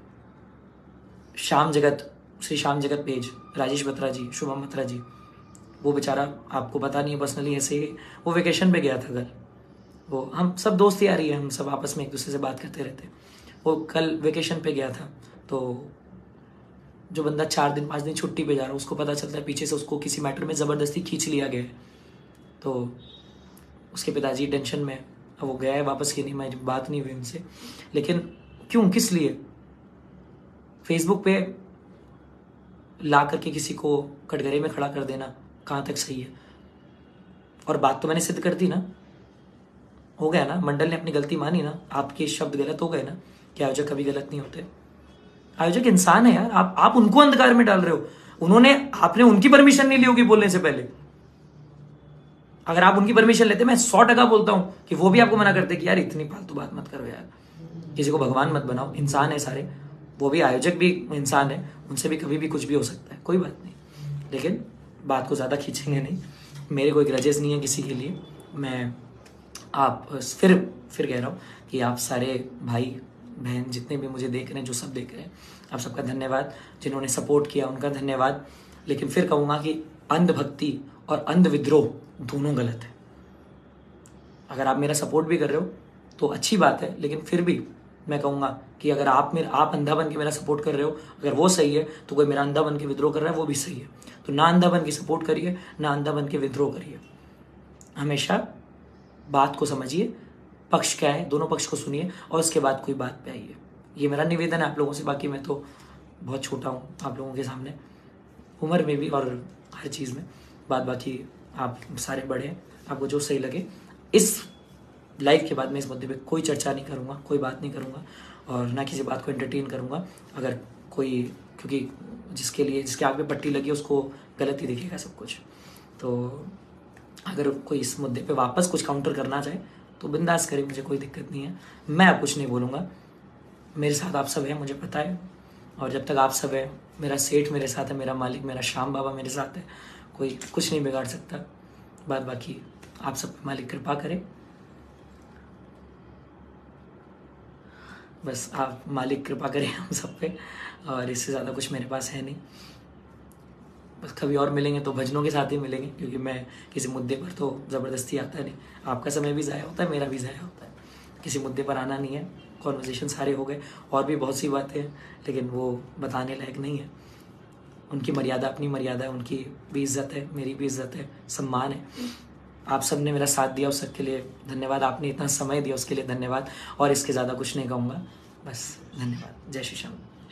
श्याम जगत, श्री श्याम जगत पेज, राजेश बत्रा जी, शुभम बत्रा जी, वो बेचारा आपको पता नहीं है पर्सनली, ऐसे ही वो वेकेशन पे गया था कल। वो हम सब दोस्त यारी है, हम सब आपस में एक दूसरे से बात करते रहते। वो कल वेकेशन पे गया था, तो जो बंदा चार दिन पाँच दिन छुट्टी पे जा रहा है, उसको पता चलता है पीछे से उसको किसी मैटर में ज़बरदस्ती खींच लिया गया है, तो उसके पिताजी टेंशन में। अब वो गया है वापस, की नहीं, मैं बात नहीं हुई उनसे। लेकिन क्यों, किस लिए फेसबुक पे ला करके किसी को कटघरे में खड़ा कर देना कहाँ तक सही है? और बात तो मैंने सिद्ध कर दी ना, हो गया ना, मंडल ने अपनी गलती मानी ना, आपके शब्द गलत हो गए ना, कि आयोजक कभी गलत नहीं होते। आयोजक इंसान है यार, आप आप उनको अंधकार में डाल रहे हो। उन्होंने, आपने उनकी परमिशन नहीं ली होगी बोलने से पहले। अगर आप उनकी परमिशन लेते, मैं सौ टका बोलता हूं कि वो भी आपको मना करते कि यार इतनी फालतू बात मत करो यार, किसी को भगवान मत बनाओ, इंसान है सारे। वो भी, आयोजक भी इंसान है, उनसे भी कभी भी कुछ भी हो सकता है, कोई बात नहीं। लेकिन बात को ज्यादा खींचेंगे नहीं, मेरे कोई ग्रजेस नहीं है किसी के लिए। मैं आप फिर फिर कह रहा हूँ कि आप सारे भाई बहन जितने भी मुझे देख रहे हैं, जो सब देख रहे हैं, आप सबका धन्यवाद। जिन्होंने सपोर्ट किया उनका धन्यवाद। लेकिन फिर कहूँगा कि अंधभक्ति और अंध विद्रोह दोनों गलत है। अगर आप मेरा सपोर्ट भी कर रहे हो तो अच्छी बात है, लेकिन फिर भी मैं कहूँगा कि अगर आप मेरा आप अंधा बन के मेरा सपोर्ट कर रहे हो, अगर वो सही है, तो कोई मेरा अंधा बन के विद्रोह कर रहा है वो भी सही है। तो ना अंधा बन के सपोर्ट करिए, ना अंधा बन के विद्रोह करिए। हमेशा बात को समझिए, पक्ष क्या है, दोनों पक्ष को सुनिए और उसके बाद कोई बात पे आइए। ये मेरा निवेदन है आप लोगों से। बाकी मैं तो बहुत छोटा हूँ आप लोगों के सामने, उम्र में भी और हर चीज़ में। बात बाकी आप सारे बड़े हैं, आपको जो सही लगे। इस लाइव के बाद मैं इस मुद्दे पे कोई चर्चा नहीं करूँगा, कोई बात नहीं करूँगा और ना किसी बात को एंटरटेन करूँगा। अगर कोई, क्योंकि जिसके लिए जिसके आग पे पट्टी लगी उसको गलत ही दिखेगा सब कुछ। तो अगर कोई इस मुद्दे पे वापस कुछ काउंटर करना चाहे तो बिंदास करे, मुझे कोई दिक्कत नहीं है। मैं अब कुछ नहीं बोलूँगा। मेरे साथ आप सब हैं, मुझे पता है। और जब तक आप सब है, मेरा सेठ मेरे साथ है, मेरा मालिक, मेरा श्याम बाबा मेरे साथ है, कोई कुछ नहीं बिगाड़ सकता। बात बाकी आप सब पे मालिक कृपा करे, बस आप मालिक कृपा करें हम सब पे। और इससे ज़्यादा कुछ मेरे पास है नहीं। बस कभी और मिलेंगे तो भजनों के साथ ही मिलेंगे, क्योंकि मैं किसी मुद्दे पर तो ज़बरदस्ती आता नहीं। आपका समय भी ज़ाया होता है, मेरा भी ज़ाया होता है। किसी मुद्दे पर आना नहीं है। कॉन्वर्जेशन सारे हो गए, और भी बहुत सी बातें हैं, लेकिन वो बताने लायक नहीं है। उनकी मर्यादा अपनी मर्यादा है, उनकी भी इज्जत है, मेरी भी इज्जत है, सम्मान है। आप सब ने मेरा साथ दिया, उस सब के लिए धन्यवाद। आपने इतना समय दिया उसके लिए धन्यवाद। और इसके ज़्यादा कुछ नहीं कहूँगा, बस धन्यवाद। जय श्री श्याम।